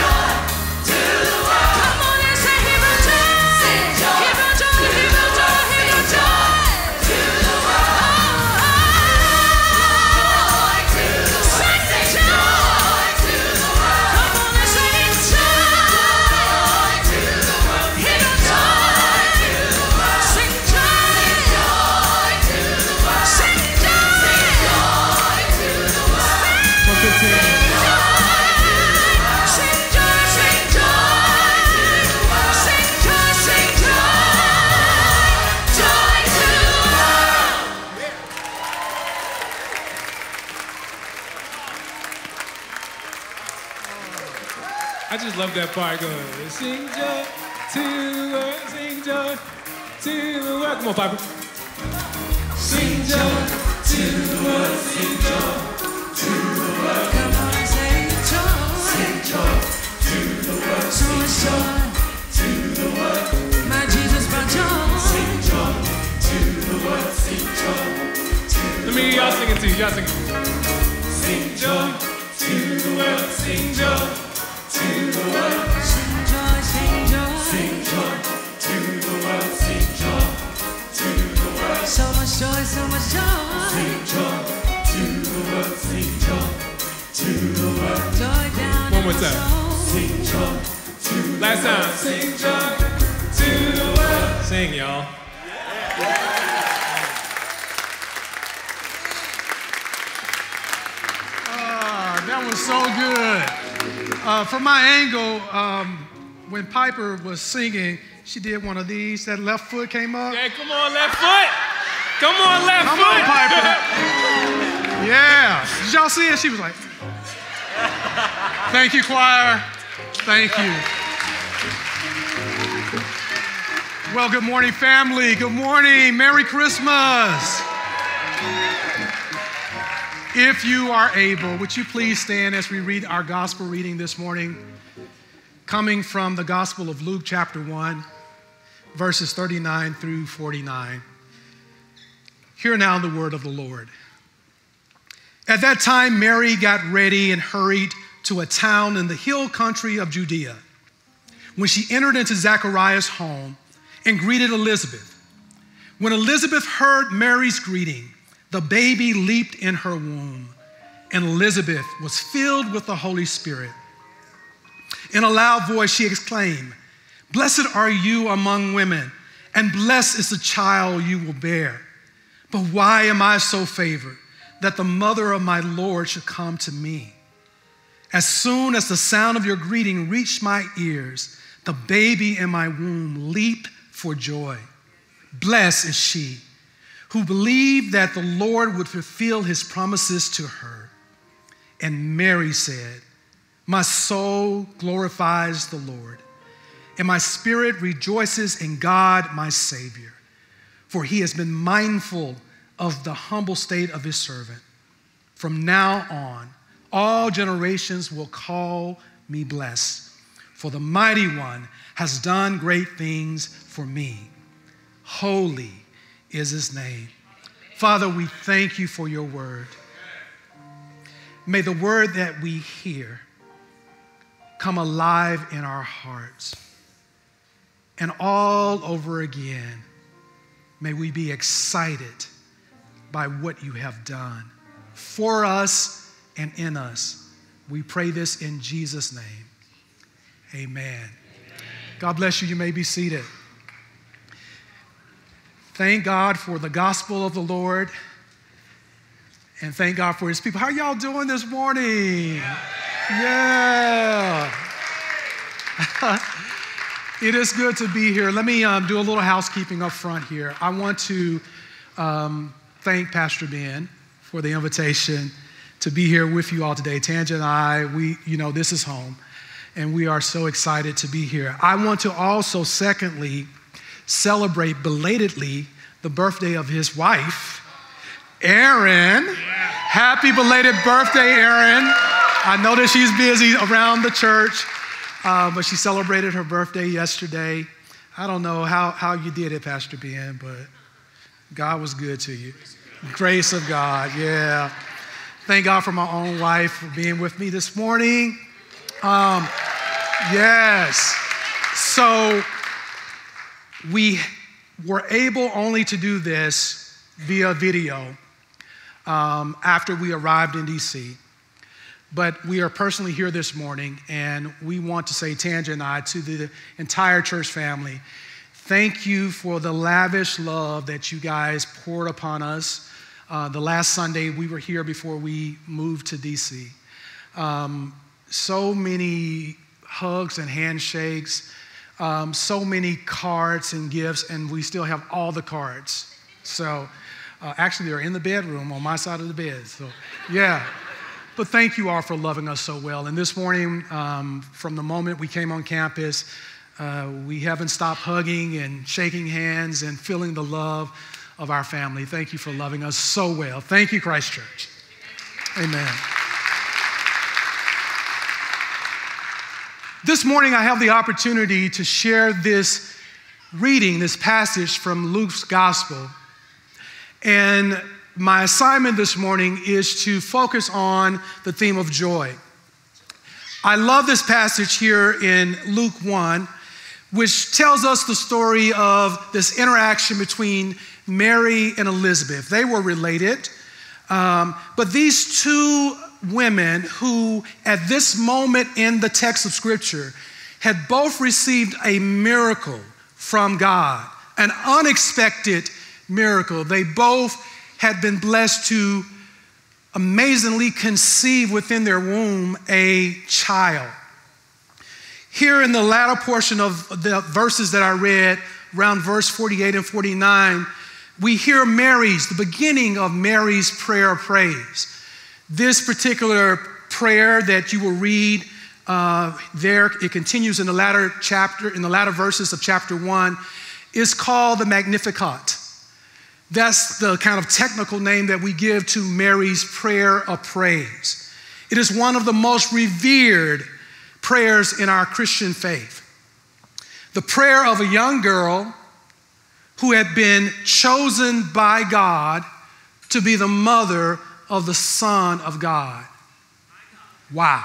Come on and say, hear our joy. Hear our joy, hear our joy, hear our joy. Sing the joy. Come on and say it's joy. Hear our joy. Sing joy. Sing joy. I just love that part going. Sing joy to the world, sing joy to the world. Come on, Piper. Sing joy to the world, sing joy to the world. Come on and say joy. Sing joy to the world, So much joy. to the world. My Jesus brought joy. Sing joy to the world, sing joy to the world. Let me hear y'all singing too, y'all singing. Sing joy to the world, sing joy to the world. Sing joy, sing joy. Sing joy to the world, sing joy to the world. So much joy, so much joy. Sing joy to the world, sing joy to the world. Joy down One in more my time. soul. Sing joy to the world. Last time. Sing joy to the world. Sing, y'all. That was so good. From my angle, when Piper was singing, she did one of these. That left foot came up. Yeah, come on, left foot. Come on, left Come foot. on, Piper. Yeah. Did y'all see it? She was like, thank you, choir. Thank you. Well, good morning, family. Good morning. Merry Christmas. If you are able, would you please stand as we read our gospel reading this morning, coming from the Gospel of Luke, chapter 1, verses 39 through 49. Hear now the word of the Lord. At that time, Mary got ready and hurried to a town in the hill country of Judea. When she entered into Zechariah's home and greeted Elizabeth, when Elizabeth heard Mary's greeting, the baby leaped in her womb, and Elizabeth was filled with the Holy Spirit. In a loud voice, she exclaimed, "Blessed are you among women, and blessed is the child you will bear. But why am I so favored that the mother of my Lord should come to me? As soon as the sound of your greeting reached my ears, the baby in my womb leaped for joy. Blessed is she who believed that the Lord would fulfill his promises to her." And Mary said, "My soul glorifies the Lord, and my spirit rejoices in God my Savior, for he has been mindful of the humble state of his servant. From now on, all generations will call me blessed, for the Mighty One has done great things for me. Holy is his name." Father, we thank you for your word. May the word that we hear come alive in our hearts. And all over again, may we be excited by what you have done for us and in us. We pray this in Jesus' name. Amen. God bless you. You may be seated. Thank God for the gospel of the Lord. And thank God for his people. How y'all doing this morning? Yeah. It is good to be here. Let me do a little housekeeping up front here. I want to thank Pastor Ben for the invitation to be here with you all today. Tanja and I, this is home, and we are so excited to be here. I want to also, secondly, celebrate belatedly the birthday of his wife, Erin. Yeah. Happy belated birthday, Erin. I know that she's busy around the church, but she celebrated her birthday yesterday. I don't know how you did it, Pastor Ben, but God was good to you. Grace of God, yeah. Thank God for my own wife for being with me this morning. Yes. So we were able only to do this via video after we arrived in D.C. But we are personally here this morning, and we want to say, Tanja and I, to the entire church family, thank you for the lavish love that you guys poured upon us. The last Sunday we were here before we moved to D.C. So many hugs and handshakes, so many cards and gifts, and we still have all the cards. So actually they're in the bedroom on my side of the bed. So yeah. But thank you all for loving us so well. And this morning, from the moment we came on campus, we haven't stopped hugging and shaking hands and feeling the love of our family. Thank you for loving us so well. Thank you, Christ Church. Amen. This morning, I have the opportunity to share this reading, this passage from Luke's gospel. And my assignment this morning is to focus on the theme of joy. I love this passage here in Luke 1, which tells us the story of this interaction between Mary and Elizabeth. They were related, but these two women who at this moment in the text of Scripture had both received a miracle from God, an unexpected miracle. They both had been blessed to amazingly conceive within their womb a child. Here in the latter portion of the verses that I read, around verse 48 and 49, we hear the beginning of Mary's prayer of praise. This particular prayer that you will read there, it continues in the latter verses of chapter 1, is called the Magnificat. That's the kind of technical name that we give to Mary's prayer of praise. It is one of the most revered prayers in our Christian faith. The prayer of a young girl who had been chosen by God to be the mother of the Son of God. Wow.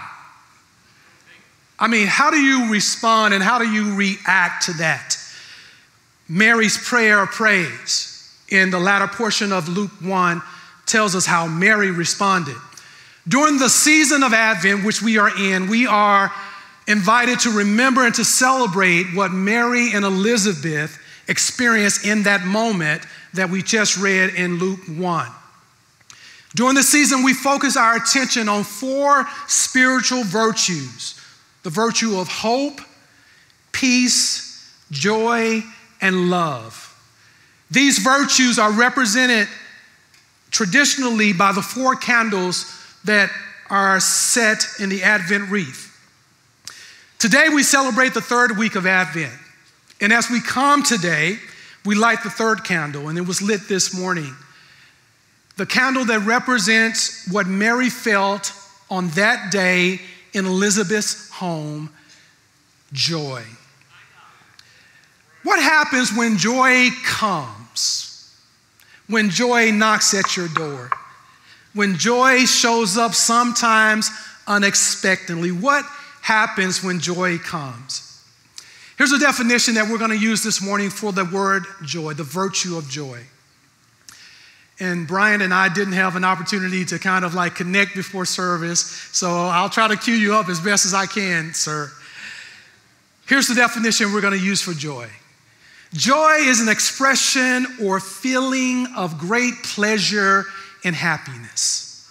I mean, how do you respond and how do you react to that? Mary's prayer of praise in the latter portion of Luke 1 tells us how Mary responded. During the season of Advent, which we are in, we are invited to remember and to celebrate what Mary and Elizabeth experienced in that moment that we just read in Luke 1. During the season, we focus our attention on 4 spiritual virtues: the virtue of hope, peace, joy, and love. These virtues are represented traditionally by the 4 candles that are set in the Advent wreath. Today we celebrate the 3rd week of Advent. And as we come today, we light the 3rd candle, and it was lit this morning. The candle that represents what Mary felt on that day in Elizabeth's home, joy. What happens when joy comes? When joy knocks at your door? When joy shows up sometimes unexpectedly? What happens when joy comes? Here's a definition that we're going to use this morning for the word joy, the virtue of joy. And Brian and I didn't have an opportunity to kind of like connect before service, so I'll try to cue you up as best as I can, sir. Here's the definition we're going to use for joy. Joy is an expression or feeling of great pleasure and happiness.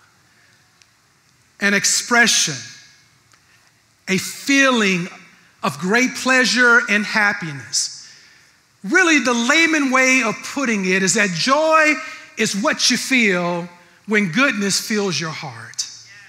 An expression, a feeling of great pleasure and happiness. Really, the layman way of putting it is that joy is what you feel when goodness fills your heart.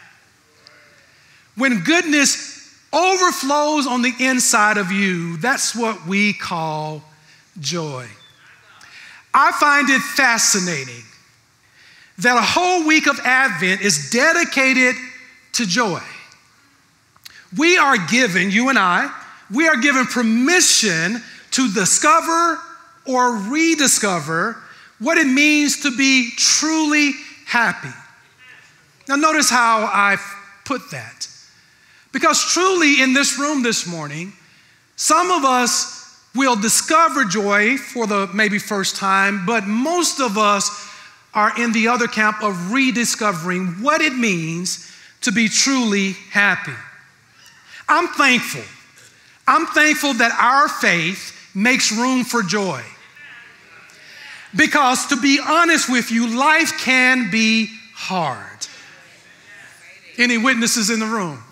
When goodness overflows on the inside of you, that's what we call joy. I find it fascinating that a whole week of Advent is dedicated to joy. We are given, you and I, we are given permission to discover or rediscover what it means to be truly happy. Now notice how I put that. Because truly in this room this morning, some of us will discover joy for the maybe first time, but most of us are in the other camp of rediscovering what it means to be truly happy. I'm thankful. I'm thankful that our faith makes room for joy. Because to be honest with you, life can be hard. Any witnesses in the room?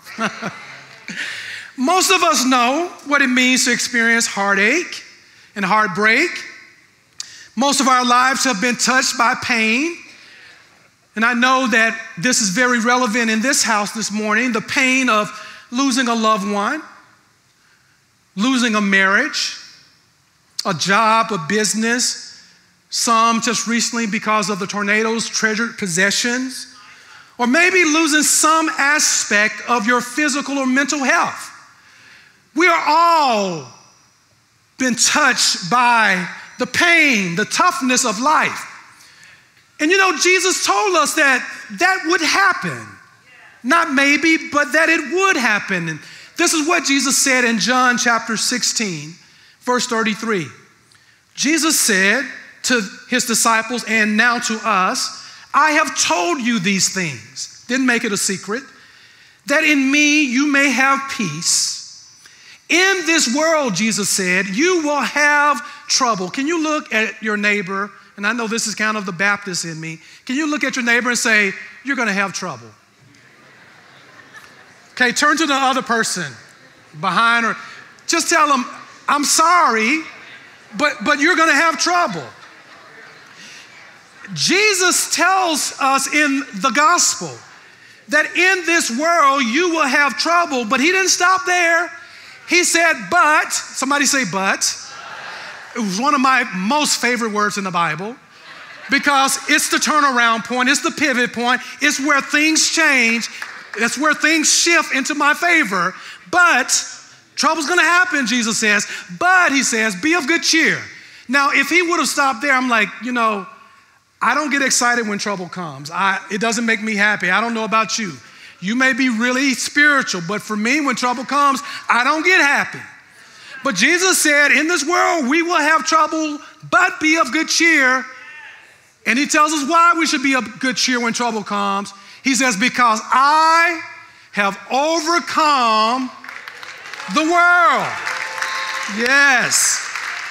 Most of us know what it means to experience heartache and heartbreak. Most of our lives have been touched by pain. And I know that this is very relevant in this house this morning, the pain of losing a loved one, losing a marriage, a job, a business, some just recently because of the tornadoes, treasured possessions, or maybe losing some aspect of your physical or mental health. We are all been touched by the pain, the toughness of life. And you know, Jesus told us that that would happen. Not maybe, but that it would happen. And this is what Jesus said in John chapter 16, verse 33. Jesus said to his disciples and now to us, I have told you these things, didn't make it a secret, that in me you may have peace. In this world, Jesus said, you will have trouble. Can you look at your neighbor, and I know this is kind of the Baptist in me, can you look at your neighbor and say, you're going to have trouble? Okay, turn to the other person behind her. Just tell them, I'm sorry, but you're going to have trouble. Jesus tells us in the gospel that in this world you will have trouble, but he didn't stop there. He said, but, somebody say but. It was one of my most favorite words in the Bible because it's the turnaround point, it's the pivot point, it's where things change, it's where things shift into my favor. But trouble's gonna happen, Jesus says, but he says, be of good cheer. Now, if he would have stopped there, I'm like, you know, I don't get excited when trouble comes. It doesn't make me happy. I don't know about you. You may be really spiritual, but for me, when trouble comes, I don't get happy. But Jesus said, in this world, we will have trouble, but be of good cheer. And he tells us why we should be of good cheer when trouble comes. He says, because I have overcome the world. Yes.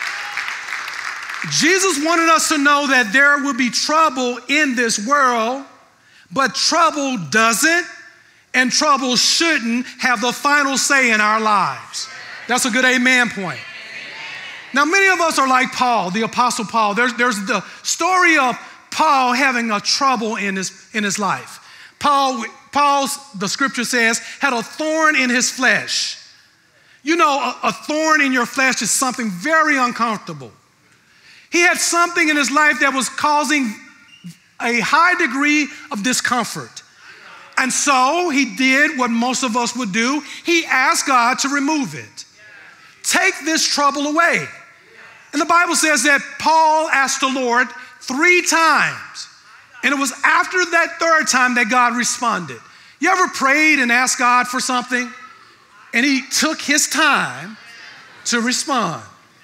Jesus wanted us to know that there will be trouble in this world, but trouble doesn't and trouble shouldn't have the final say in our lives. That's a good amen point. Now, many of us are like Paul, the Apostle Paul. There's the story of Paul having a trouble in his life. Paul's, the scripture says, had a thorn in his flesh. You know, a thorn in your flesh is something very uncomfortable. He had something in his life that was causing a high degree of discomfort. And so he did what most of us would do. He asked God to remove it. Take this trouble away. And the Bible says that Paul asked the Lord 3 times. And it was after that 3rd time that God responded. You ever prayed and asked God for something? And he took his time to respond.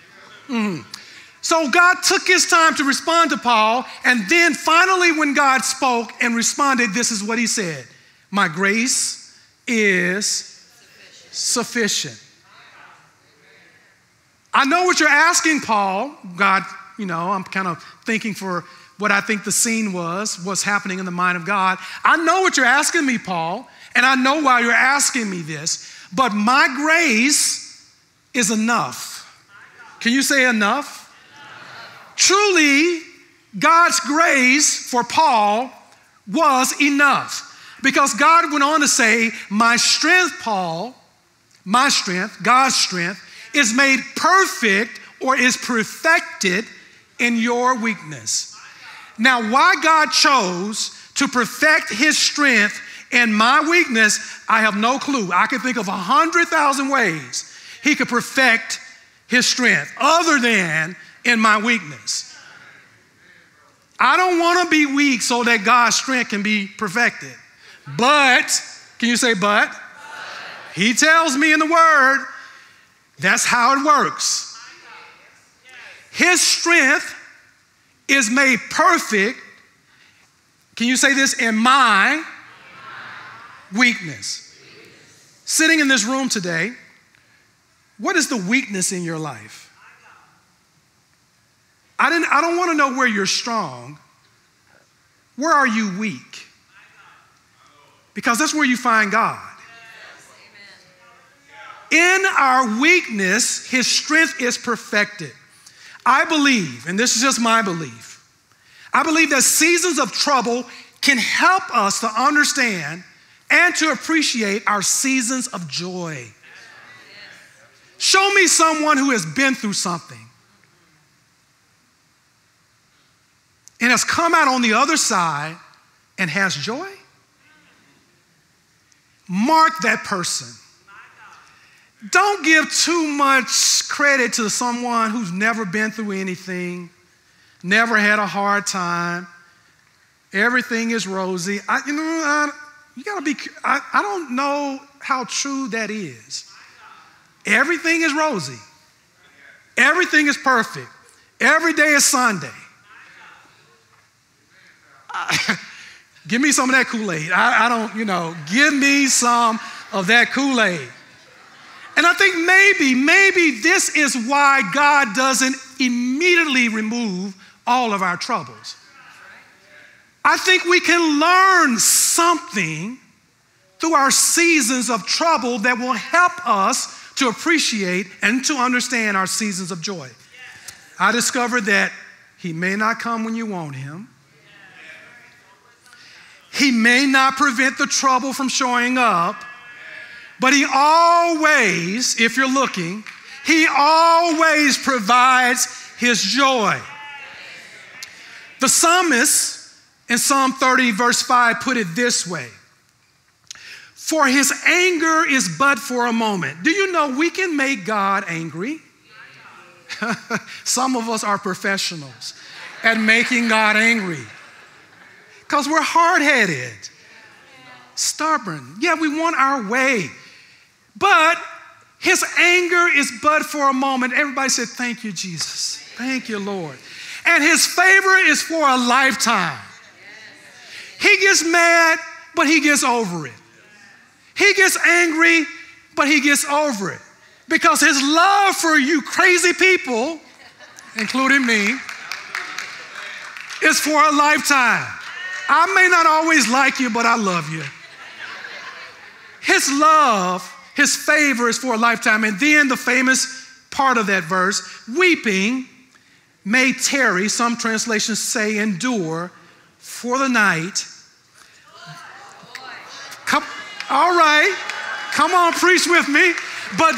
So God took his time to respond to Paul. And then finally when God spoke and responded, this is what he said. My grace is sufficient. I know what you're asking, Paul. God, you know, I'm kind of thinking for what I think the scene was, what's happening in the mind of God. I know what you're asking me, Paul, and I know why you're asking me this, but my grace is enough. Can you say enough? Truly, God's grace for Paul was enough. Because God went on to say, my strength, Paul, my strength, God's strength, is made perfect or is perfected in your weakness. Now, why God chose to perfect his strength in my weakness, I have no clue. I can think of 100,000 ways he could perfect his strength other than in my weakness. I don't want to be weak so that God's strength can be perfected. But, can you say but? He tells me in the word, that's how it works. His strength is made perfect. Can you say this? In my weakness. Sitting in this room today, what is the weakness in your life? I don't want to know where you're strong. Where are you weak? Because that's where you find God. In our weakness, his strength is perfected. I believe, and this is just my belief, I believe that seasons of trouble can help us to understand and to appreciate our seasons of joy. Show me someone who has been through something and has come out on the other side and has joy. Mark that person. Don't give too much credit to someone who's never been through anything, never had a hard time. Everything is rosy. You gotta be, I don't know how true that is. Everything is rosy. Everything is perfect. Every day is Sunday. Give me some of that Kool-Aid. I don't, give me some of that Kool-Aid. And I think maybe this is why God doesn't immediately remove all of our troubles. I think we can learn something through our seasons of trouble that will help us to appreciate and to understand our seasons of joy. I discovered that he may not come when you want him. He may not prevent the trouble from showing up, but he always, if you're looking, he always provides his joy. The psalmist in Psalm 30, verse 5, put it this way: for his anger is but for a moment. Do you know we can make God angry? Some of us are professionals. at making God angry. Because we're hard-headed, stubborn. Yeah, we want our way. But his anger is but for a moment. Everybody said, thank you, Jesus. Thank you, Lord. And his favor is for a lifetime. He gets mad, but he gets over it. He gets angry, but he gets over it. Because his love for you crazy people, including me, is for a lifetime. I may not always like you, but I love you. His love, his favor is for a lifetime. And then the famous part of that verse, weeping may tarry, some translations say endure, for the night. Come, all right, come on, preach with me. But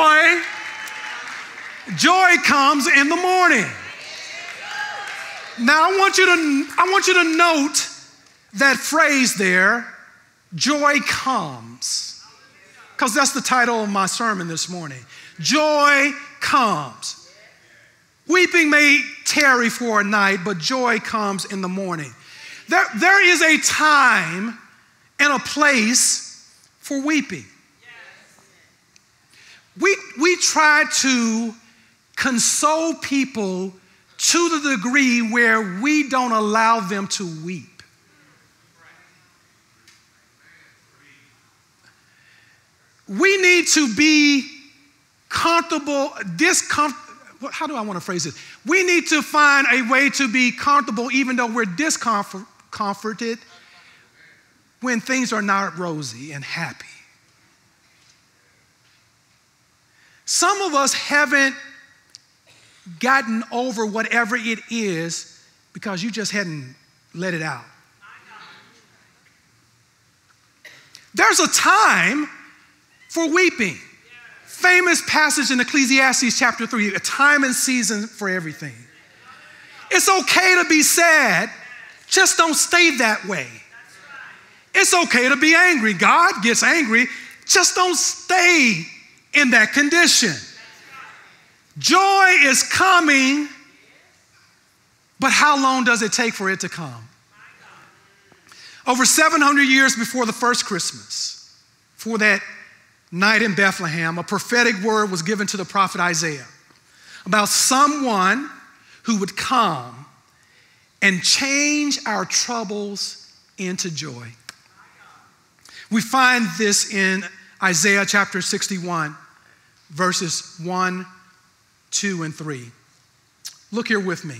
joy comes in the morning. Now I want you to note that phrase there, joy comes, because that's the title of my sermon this morning. Joy comes. Weeping may tarry for a night, but joy comes in the morning. There is a time and a place for weeping. We try to console people to the degree where we don't allow them to weep. We need to be comfortable, how do I want to phrase this? We need to find a way to be comfortable even though we're discomforted when things are not rosy and happy. Some of us haven't gotten over whatever it is because you just hadn't let it out. There's a time for weeping. Famous passage in Ecclesiastes chapter 3, a time and season for everything. It's okay to be sad, just don't stay that way. It's okay to be angry. God gets angry, just don't stay in that condition. Joy is coming, but how long does it take for it to come? Over 700 years before the first Christmas, for that night in Bethlehem, a prophetic word was given to the prophet Isaiah about someone who would come and change our troubles into joy. We find this in Isaiah chapter 61, verses 1, 2, and 3. Look here with me.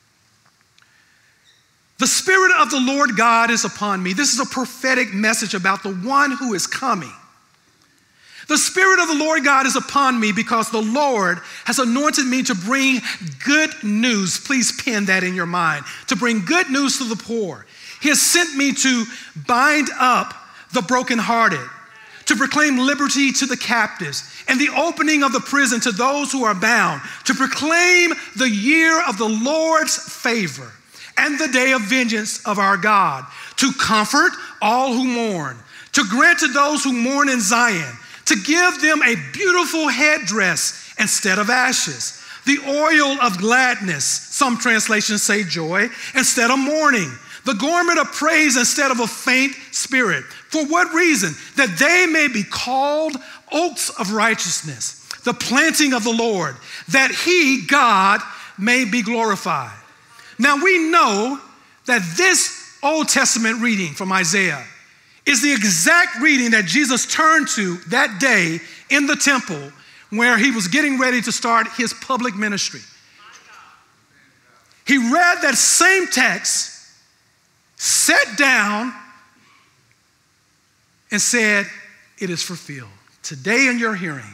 The Spirit of the Lord God is upon me. This is a prophetic message about the one who is coming. The Spirit of the Lord God is upon me because the Lord has anointed me to bring good news. Please pen that in your mind. To bring good news to the poor. He has sent me to bind up the brokenhearted, to proclaim liberty to the captives and the opening of the prison to those who are bound, to proclaim the year of the Lord's favor and the day of vengeance of our God, to comfort all who mourn, to grant to those who mourn in Zion, to give them a beautiful headdress instead of ashes, the oil of gladness, some translations say joy, instead of mourning, the garment of praise instead of a faint spirit. For what reason? That they may be called oaks of righteousness, the planting of the Lord, that he, God, may be glorified. Now we know that this Old Testament reading from Isaiah is the exact reading that Jesus turned to that day in the temple where he was getting ready to start his public ministry. He read that same text, sat down, and said, it is fulfilled. Today in your hearing,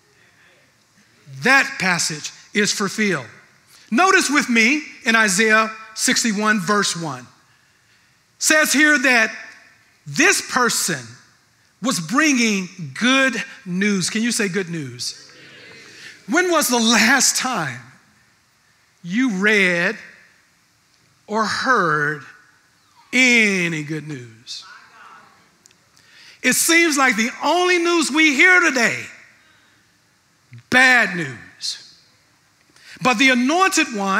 that passage is fulfilled. Notice with me in Isaiah 61 verse 1. It says here that this person was bringing good news. Can you say good news? When was the last time you read or heard any good news? It seems like the only news we hear today, bad news. But the anointed one,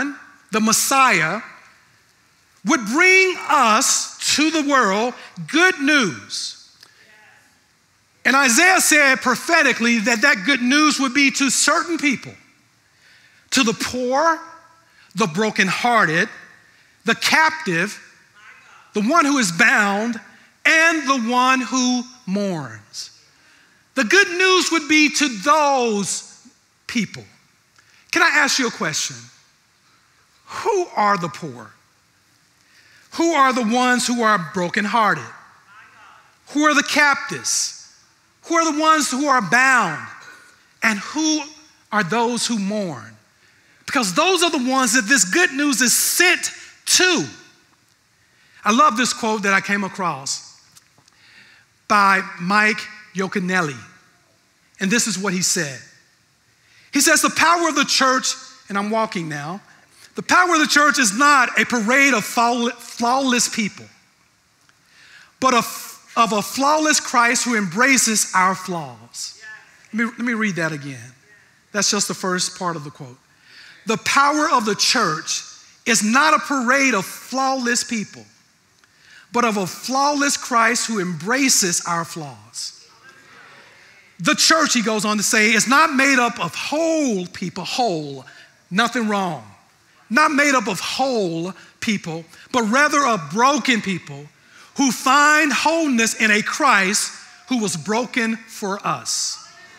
the Messiah, would bring us to the world good news. And Isaiah said prophetically that that good news would be to certain people, to the poor, the brokenhearted, the captive, the one who is bound, and the one who mourns. The good news would be to those people. Can I ask you a question? Who are the poor? Who are the ones who are brokenhearted? Who are the captives? Who are the ones who are bound? And who are those who mourn? Because those are the ones that this good news is sent to. I love this quote that I came across by Mike Yoconelli. And this is what he said. He says, the power of the church, and I'm walking now, the power of the church is not a parade of flawless people, but of a flawless Christ who embraces our flaws. Let me read that again. That's just the first part of the quote. The power of the church is not a parade of flawless people, but of a flawless Christ who embraces our flaws. The church, he goes on to say, is not made up of whole people, whole, nothing wrong. Not made up of whole people, but rather of broken people who find wholeness in a Christ who was broken for us.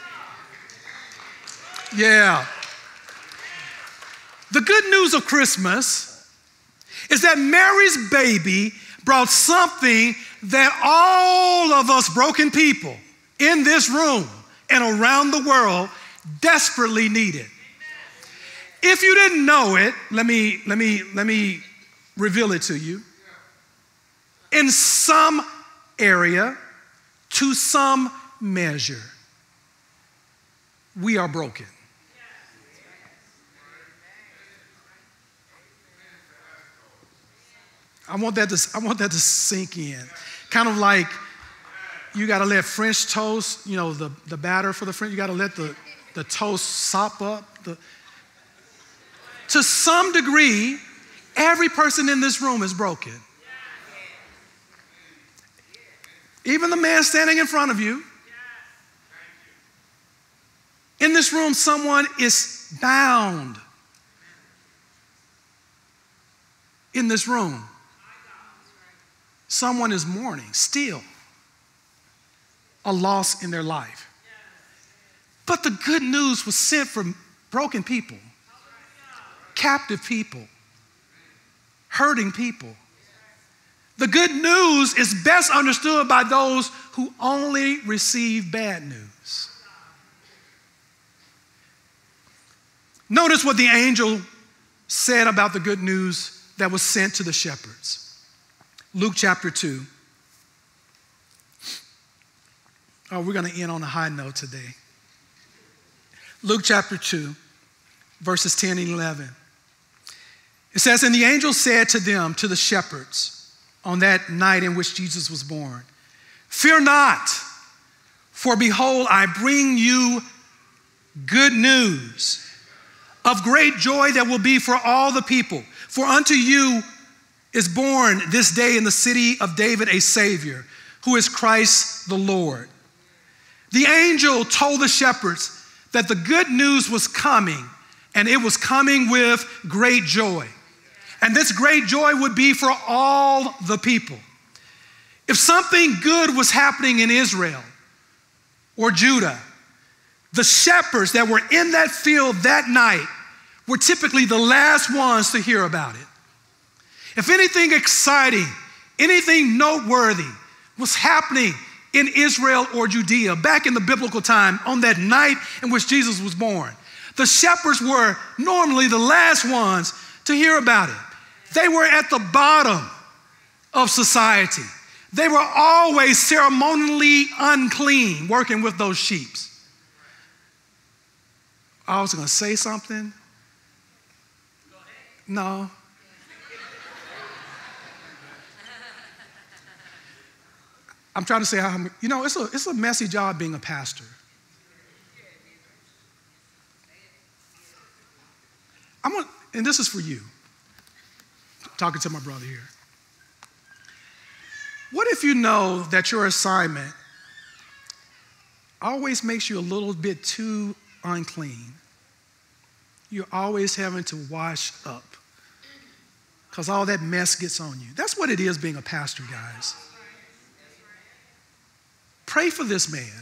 Yeah. The good news of Christmas is that Mary's baby brought something that all of us broken people in this room and around the world desperately needed. If you didn't know it, let me reveal it to you. In some area, to some measure, we are broken. I want that to sink in. Kind of like you got to let French toast, the batter for the French, you got to let the toast sop up. To some degree, every person in this room is broken. Even the man standing in front of you. In this room, someone is bound. In this room, someone is mourning still a loss in their life. But the good news was sent from broken people, captive people, hurting people. The good news is best understood by those who only receive bad news. Notice what the angel said about the good news that was sent to the shepherds. Luke chapter 2. Oh, we're going to end on a high note today. Luke chapter 2, verses 10 and 11. It says, and the angel said to them, to the shepherds, on that night in which Jesus was born, fear not, for behold, I bring you good news of great joy that will be for all the people. For unto you is born this day in the city of David a Savior, who is Christ the Lord. The angel told the shepherds that the good news was coming, and it was coming with great joy. And this great joy would be for all the people. If something good was happening in Israel or Judah, the shepherds that were in that field that night were typically the last ones to hear about it. If anything exciting, anything noteworthy was happening in Israel or Judea back in the biblical time on that night in which Jesus was born, the shepherds were normally the last ones to hear about it. They were at the bottom of society. They were always ceremonially unclean working with those sheep. I was going to say something. No. I'm trying to say how, it's a messy job being a pastor. And this is for you. talking to my brother here. What if you know that your assignment always makes you a little bit too unclean? You're always having to wash up because all that mess gets on you. That's what it is being a pastor, guys. Pray for this man.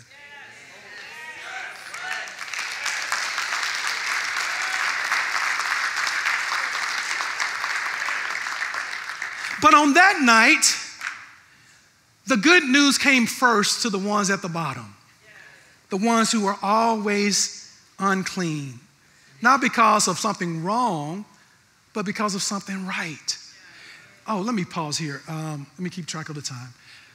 But on that night, the good news came first to the ones at the bottom, the ones who were always unclean, not because of something wrong, but because of something right. Oh, let me pause here. Let me keep track of the time.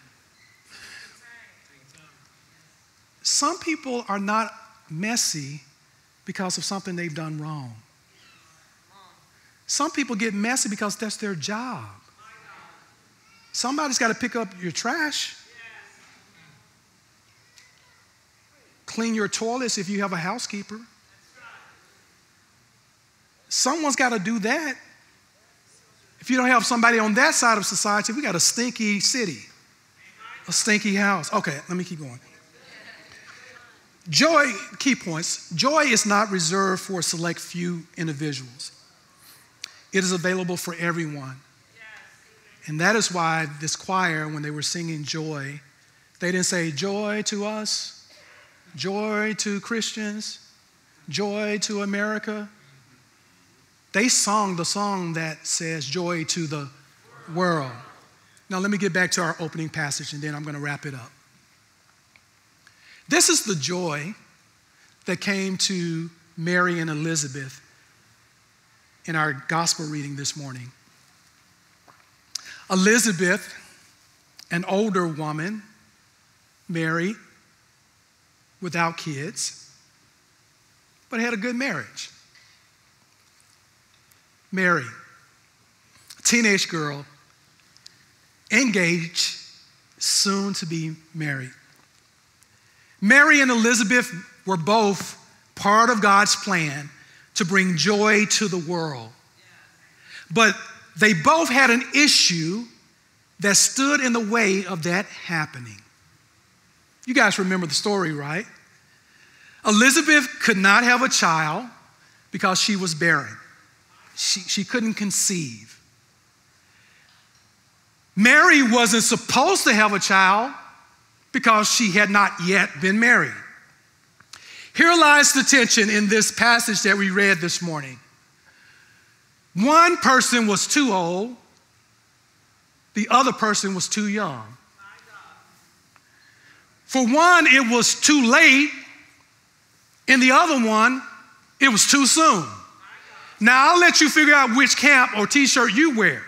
Some people are not messy because of something they've done wrong. Some people get messy because that's their job. Somebody's got to pick up your trash, clean your toilets if you have a housekeeper. Someone's got to do that. If you don't have somebody on that side of society, we got a stinky city, a stinky house. Okay, let me keep going. Joy, key points. Joy is not reserved for a select few individuals. It is available for everyone. And that is why this choir, when they were singing joy, they didn't say joy to us, joy to Christians, joy to America. They sung the song that says joy to the world. Now let me get back to our opening passage and then I'm going to wrap it up. This is the joy that came to Mary and Elizabeth in our gospel reading this morning. Elizabeth, an older woman, married without kids, but had a good marriage. Mary, a teenage girl, engaged, soon to be married. Mary and Elizabeth were both part of God's plan to bring joy to the world. But they both had an issue that stood in the way of that happening. You guys remember the story, right? Elizabeth could not have a child because she was barren. She couldn't conceive. Mary wasn't supposed to have a child because she had not yet been married. Here lies the tension in this passage that we read this morning. One person was too old, the other person was too young. For one, it was too late, and the other one, it was too soon. Now, I'll let you figure out which camp or t-shirt you wear.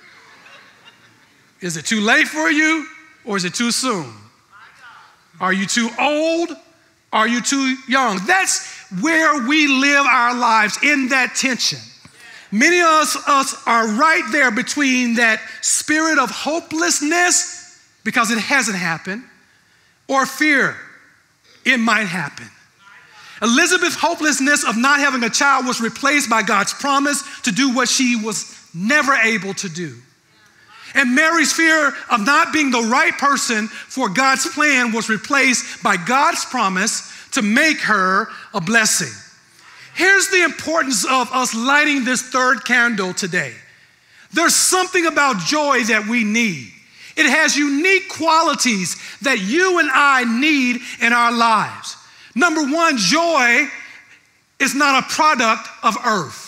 Is it too late for you, or is it too soon? Are you too old? Are you too young? That's where we live our lives, in that tension. Many of us are right there between that spirit of hopelessness because it hasn't happened, or fear, it might happen. Elizabeth's hopelessness of not having a child was replaced by God's promise to do what she was never able to do. And Mary's fear of not being the right person for God's plan was replaced by God's promise to make her a blessing. Here's the importance of us lighting this third candle today. There's something about joy that we need. It has unique qualities that you and I need in our lives. Number one, joy is not a product of earth.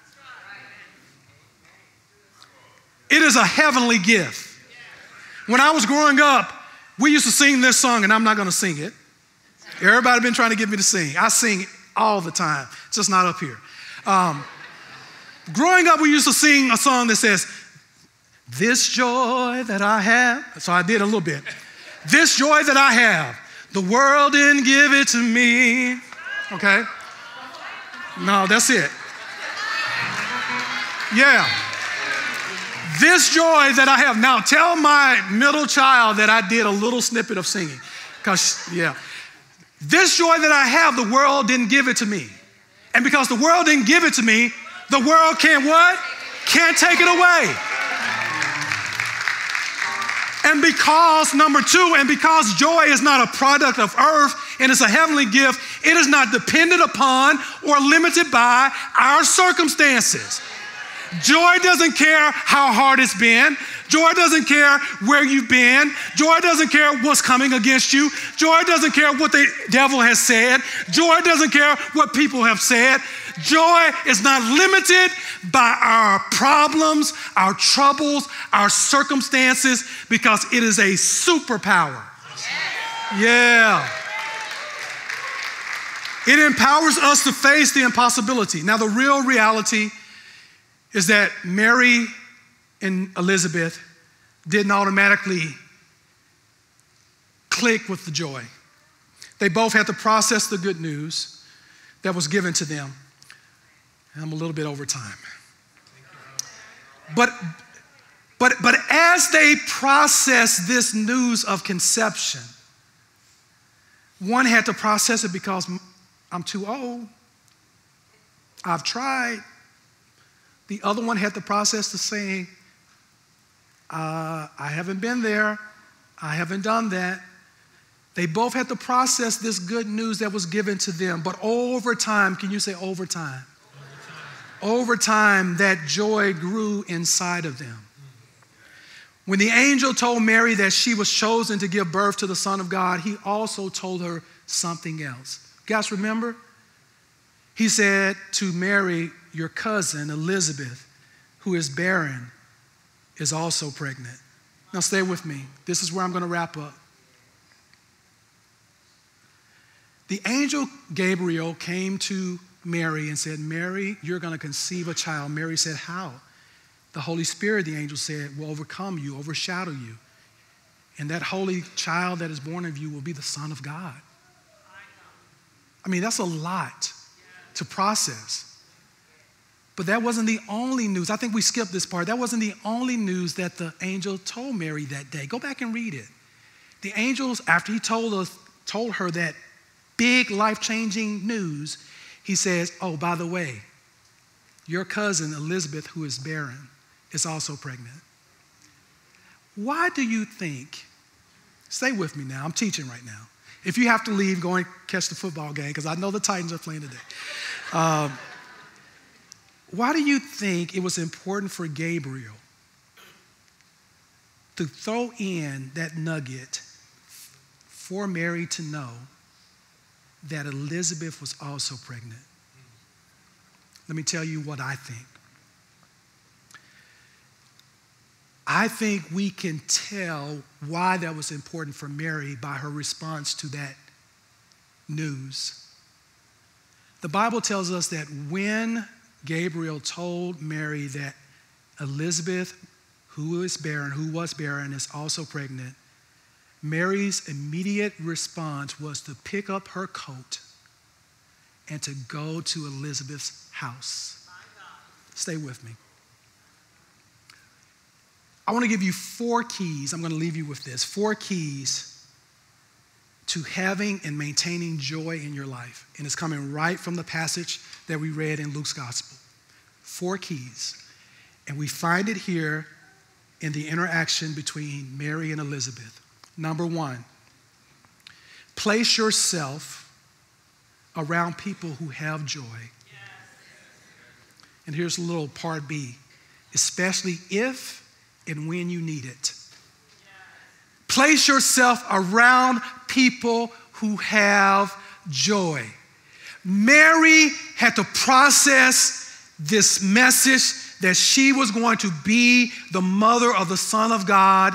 It is a heavenly gift. When I was growing up, we used to sing this song, and I'm not going to sing it. Everybody been trying to get me to sing. I sing all the time, just not up here. Growing up, we used to sing a song that says, "This joy that I have," so I did a little bit. "This joy that I have, the world didn't give it to me." Okay? No, that's it. Yeah. This joy that I have. Now tell my middle child that I did a little snippet of singing. This joy that I have, the world didn't give it to me. And because the world didn't give it to me, the world can't what? Can't take it away. And because, number two, and because joy is not a product of earth and it's a heavenly gift, it is not dependent upon or limited by our circumstances. Joy doesn't care how hard it's been. Joy doesn't care where you've been. Joy doesn't care what's coming against you. Joy doesn't care what the devil has said. Joy doesn't care what people have said. Joy is not limited by our problems, our troubles, our circumstances, because it is a superpower. Yeah. It empowers us to face the impossibility. Now, the real reality is that Mary and Elizabeth didn't automatically click with the joy. They both had to process the good news that was given to them. And I'm a little bit over time. But as they process this news of conception, one had to process it because I'm too old. I've tried. The other one had to process the saying, I haven't been there. I haven't done that. They both had to process this good news that was given to them. But over time, can you say over time? Over time, that joy grew inside of them. When the angel told Mary that she was chosen to give birth to the Son of God, he also told her something else. You guys remember? He said to Mary, your cousin Elizabeth, who is barren, is also pregnant. Now stay with me. This is where I'm going to wrap up. The angel Gabriel came to Mary and said, Mary, you're going to conceive a child. Mary said, how? The Holy Spirit, the angel said, will overcome you, overshadow you. And that holy child that is born of you will be the Son of God. I mean, that's a lot to process. But that wasn't the only news. I think we skipped this part. That wasn't the only news that the angel told Mary that day. Go back and read it. The angels, after he told her that big life-changing news, he says, oh, by the way, your cousin Elizabeth, who is barren, is also pregnant. Why do you think, stay with me now, I'm teaching right now. If you have to leave, go and catch the football game, because I know the Titans are playing today. Why do you think it was important for Gabriel to throw in that nugget for Mary to know that Elizabeth was also pregnant? Let me tell you what I think. I think we can tell why that was important for Mary by her response to that news. The Bible tells us that when Gabriel told Mary that Elizabeth, who was barren, is also pregnant, Mary's immediate response was to pick up her coat and to go to Elizabeth's house. Stay with me. I want to give you 4 keys. I'm going to leave you with this. 4 keys to having and maintaining joy in your life. And it's coming right from the passage that we read in Luke's gospel. 4 keys. And we find it here in the interaction between Mary and Elizabeth. Number 1, place yourself around people who have joy. And here's a little part B, especially if and when you need it. Place yourself around people who have joy. Mary had to process this message that she was going to be the mother of the Son of God.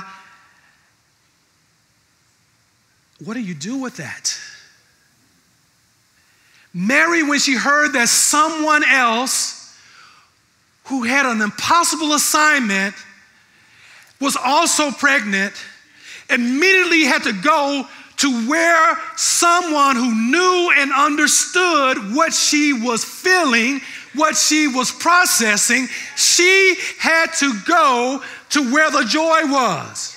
What do you do with that? Mary, when she heard that someone else who had an impossible assignment was also pregnant, immediately had to go to where someone who knew and understood what she was feeling, what she was processing. She had to go to where the joy was.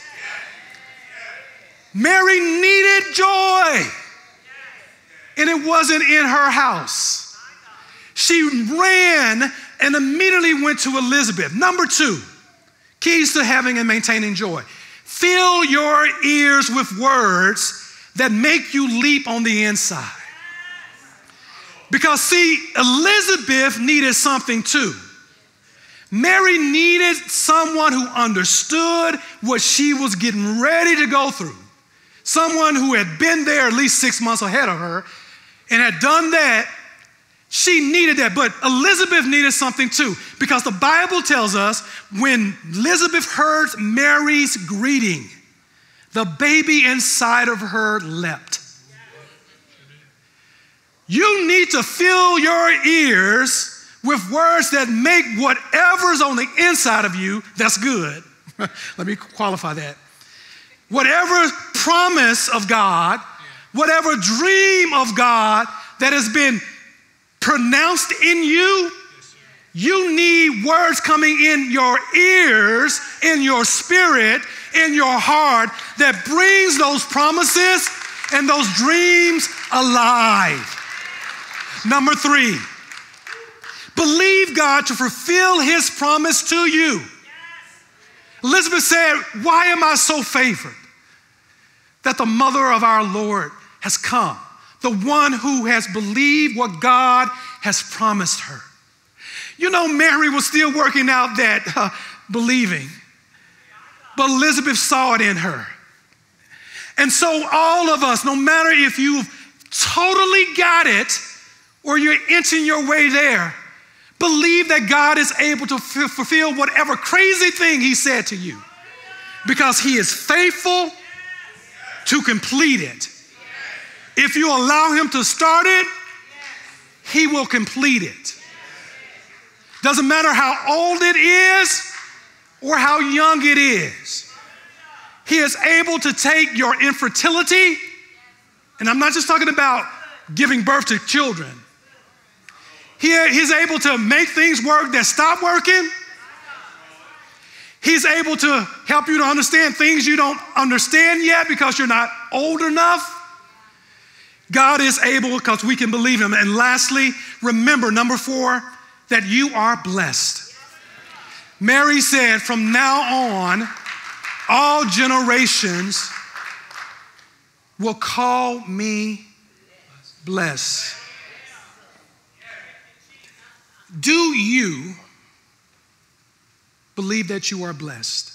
Mary needed joy, and it wasn't in her house. She ran and immediately went to Elizabeth. Number 2, keys to having and maintaining joy. fill your ears with words that make you leap on the inside. Because see, Elizabeth needed something too. Mary needed someone who understood what she was getting ready to go through. Someone who had been there at least 6 months ahead of her and had done that. She needed that, but Elizabeth needed something too, because the Bible tells us when Elizabeth heard Mary's greeting, the baby inside of her leapt. You need to fill your ears with words that make whatever's on the inside of you that's good. Let me qualify that. Whatever promise of God, whatever dream of God that has been pronounced in you, you need words coming in your ears, in your spirit, in your heart that brings those promises and those dreams alive. Number 3, believe God to fulfill his promise to you. Elizabeth said, why am I so favored that the mother of our Lord has come? The one who has believed what God has promised her. You know, Mary was still working out that believing, but Elizabeth saw it in her. And so all of us, no matter if you've totally got it or you're inching your way there, believe that God is able to fulfill whatever crazy thing he said to you, because he is faithful to complete it. If you allow him to start it, he will complete it. Doesn't matter how old it is or how young it is. He is able to take your infertility, and I'm not just talking about giving birth to children. He's able to make things work that stop working. He's able to help you to understand things you don't understand yet because you're not old enough. God is able because we can believe him. And lastly, remember, number 4, that you are blessed. Mary said, from now on, all generations will call me blessed. Do you believe that you are blessed?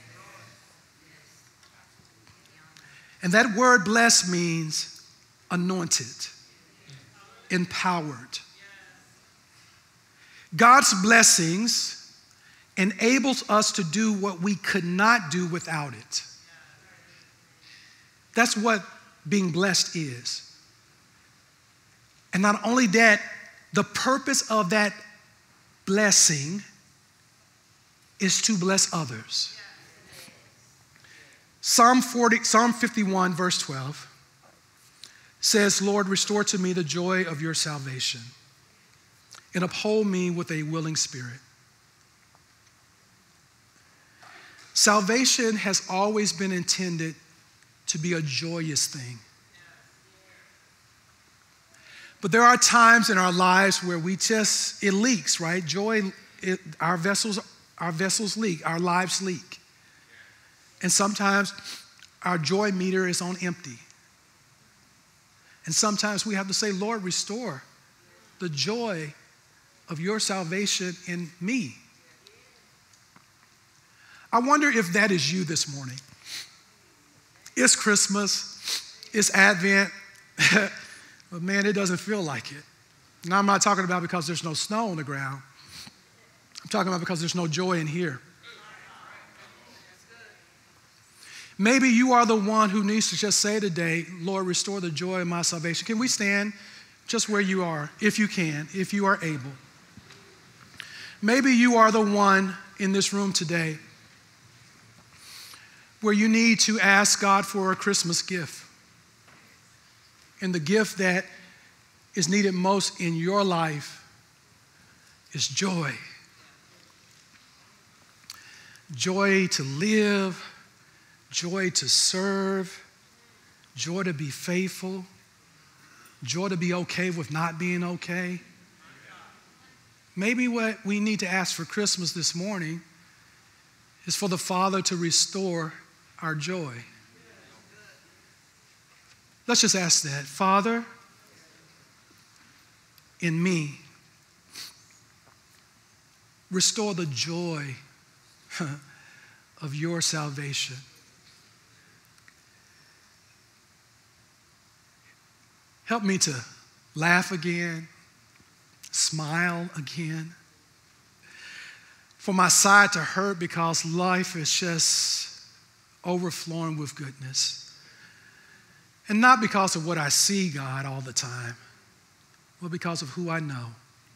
And that word blessed means anointed, empowered. God's blessings enables us to do what we could not do without it. That's what being blessed is. And not only that, the purpose of that blessing is to bless others. Psalm 51, verse 12 says, Lord, restore to me the joy of your salvation and uphold me with a willing spirit. Salvation has always been intended to be a joyous thing. But there are times in our lives where it leaks, right? Our vessels leak, our lives leak. And sometimes our joy meter is on empty. And sometimes we have to say, Lord, restore the joy of your salvation in me. I wonder if that is you this morning. It's Christmas, it's Advent, but man, it doesn't feel like it. Now, I'm not talking about because there's no snow on the ground. I'm talking about because there's no joy in here. Maybe you are the one who needs to just say today, Lord, restore the joy of my salvation. Can we stand just where you are, if you can, if you are able? Maybe you are the one in this room today where you need to ask God for a Christmas gift. And the gift that is needed most in your life is joy. Joy to live, joy to serve, joy to be faithful, joy to be okay with not being okay. Maybe what we need to ask for Christmas this morning is for the Father to restore our joy. Let's just ask that. Father, in me, restore the joy of your salvation. Help me to laugh again, smile again. For my side to hurt because life is just overflowing with goodness. And not because of what I see, God, all the time, but because of who I know.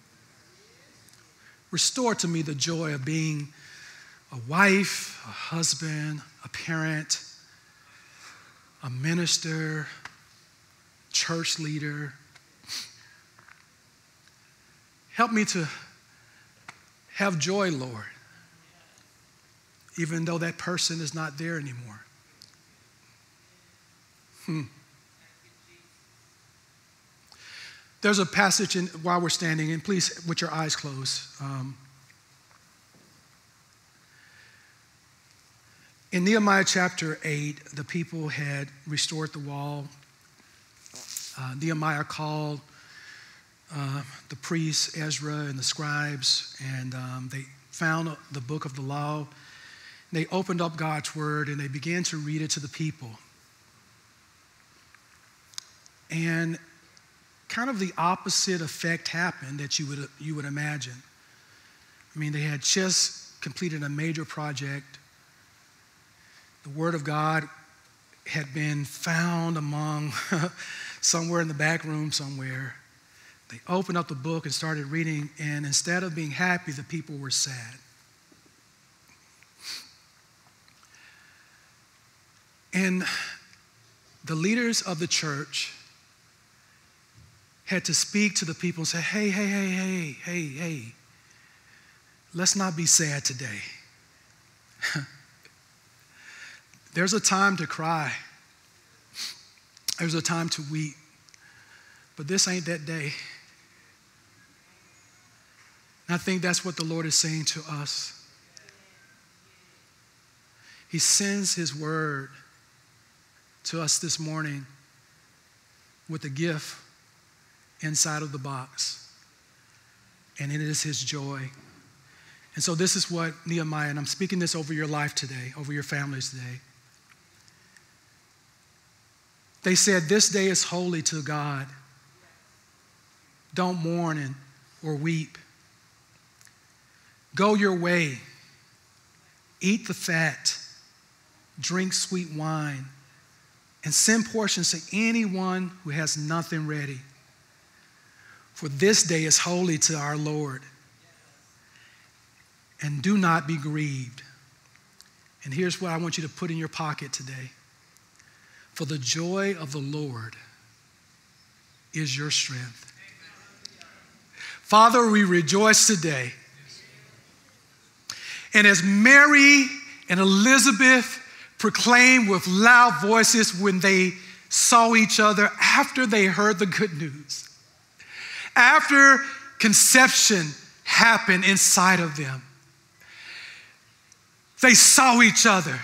Restore to me the joy of being a wife, a husband, a parent, a minister, church leader. Help me to have joy, Lord, even though that person is not there anymore. There's a passage while we're standing, and please, with your eyes closed. In Nehemiah chapter 8, the people had restored the wall. Nehemiah called the priests, Ezra, and the scribes, and they found the book of the law. They opened up God's word, and they began to read it to the people. And kind of the opposite effect happened that you would imagine. I mean, they had just completed a major project. The Word of God had been found among somewhere in the back room somewhere. They opened up the book and started reading, and instead of being happy, the people were sad. And the leaders of the church had to speak to the people and say, hey, let's not be sad today. There's a time to cry. There's a time to weep. But this ain't that day. And I think that's what the Lord is saying to us. He sends his word to us this morning with a gift inside of the box. And it is his joy. And so this is what Nehemiah, and I'm speaking this over your life today, over your families today. They said, this day is holy to God. Don't mourn or weep. Go your way. Eat the fat. Drink sweet wine. And send portions to anyone who has nothing ready. For this day is holy to our Lord. And do not be grieved. And here's what I want you to put in your pocket today. For the joy of the Lord is your strength. Father, we rejoice today. And as Mary and Elizabeth proclaimed with loud voices when they saw each other after they heard the good news, after conception happened inside of them, they saw each other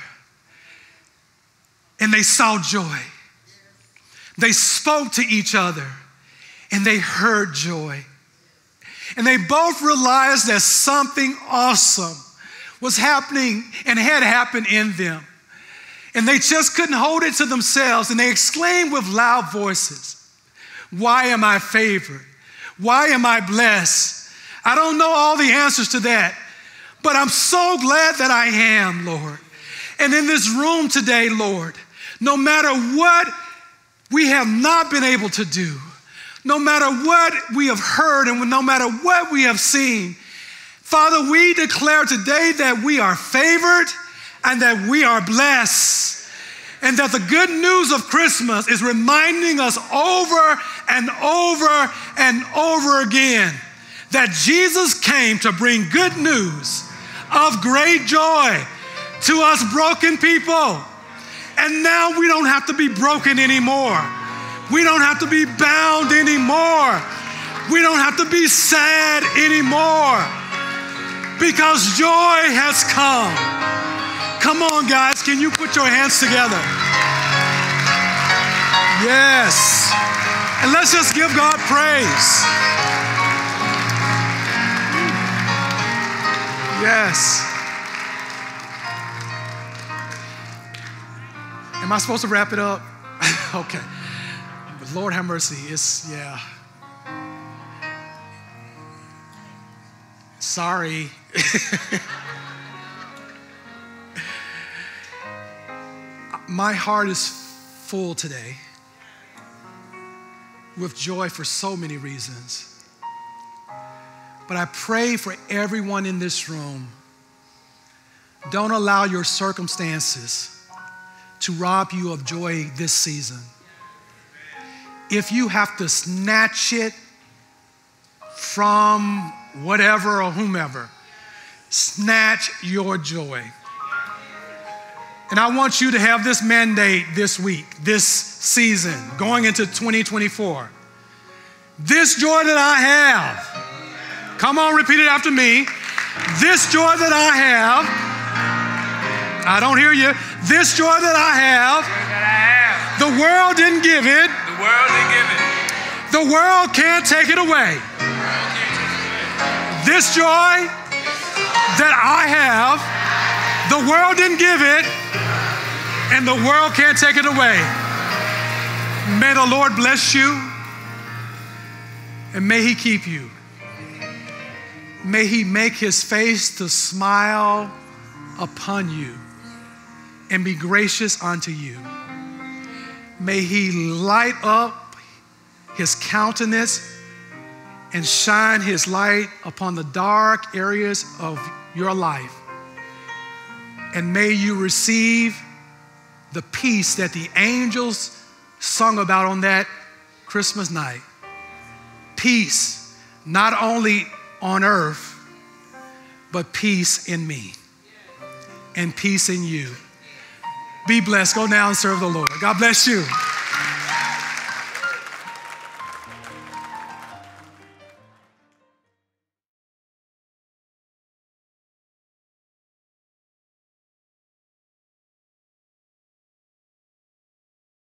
and they saw joy. They spoke to each other and they heard joy. And they both realized that something awesome was happening and had happened in them. And they just couldn't hold it to themselves. And they exclaimed with loud voices, why am I favored? Why am I blessed? I don't know all the answers to that, but I'm so glad that I am, Lord. And in this room today, Lord, no matter what we have not been able to do, no matter what we have heard and no matter what we have seen, Father, we declare today that we are favored and that we are blessed. And that the good news of Christmas is reminding us over and over and over again that Jesus came to bring good news of great joy to us broken people. And now we don't have to be broken anymore. We don't have to be bound anymore. We don't have to be sad anymore. Because joy has come. Come on, guys. Can you put your hands together? Yes. And let's just give God praise. Yes. Am I supposed to wrap it up? Okay. But Lord have mercy. Yeah. Sorry. My heart is full today with joy for so many reasons. But I pray for everyone in this room, don't allow your circumstances to rob you of joy this season. If you have to snatch it from whatever or whomever, snatch your joy. And I want you to have this mandate this week, this season, going into 2024. This joy that I have, come on, repeat it after me. This joy that I have, I don't hear you. This joy that I have, the world didn't give it. The world can't take it away. This joy that I have, the world didn't give it, and the world can't take it away. May the Lord bless you, and may He keep you. May He make His face to smile upon you and be gracious unto you. May He light up His countenance and shine His light upon the dark areas of your life. And may you receive the peace that the angels sung about on that Christmas night. Peace, not only on earth, but peace in me and peace in you. Be blessed. Go now and serve the Lord. God bless you.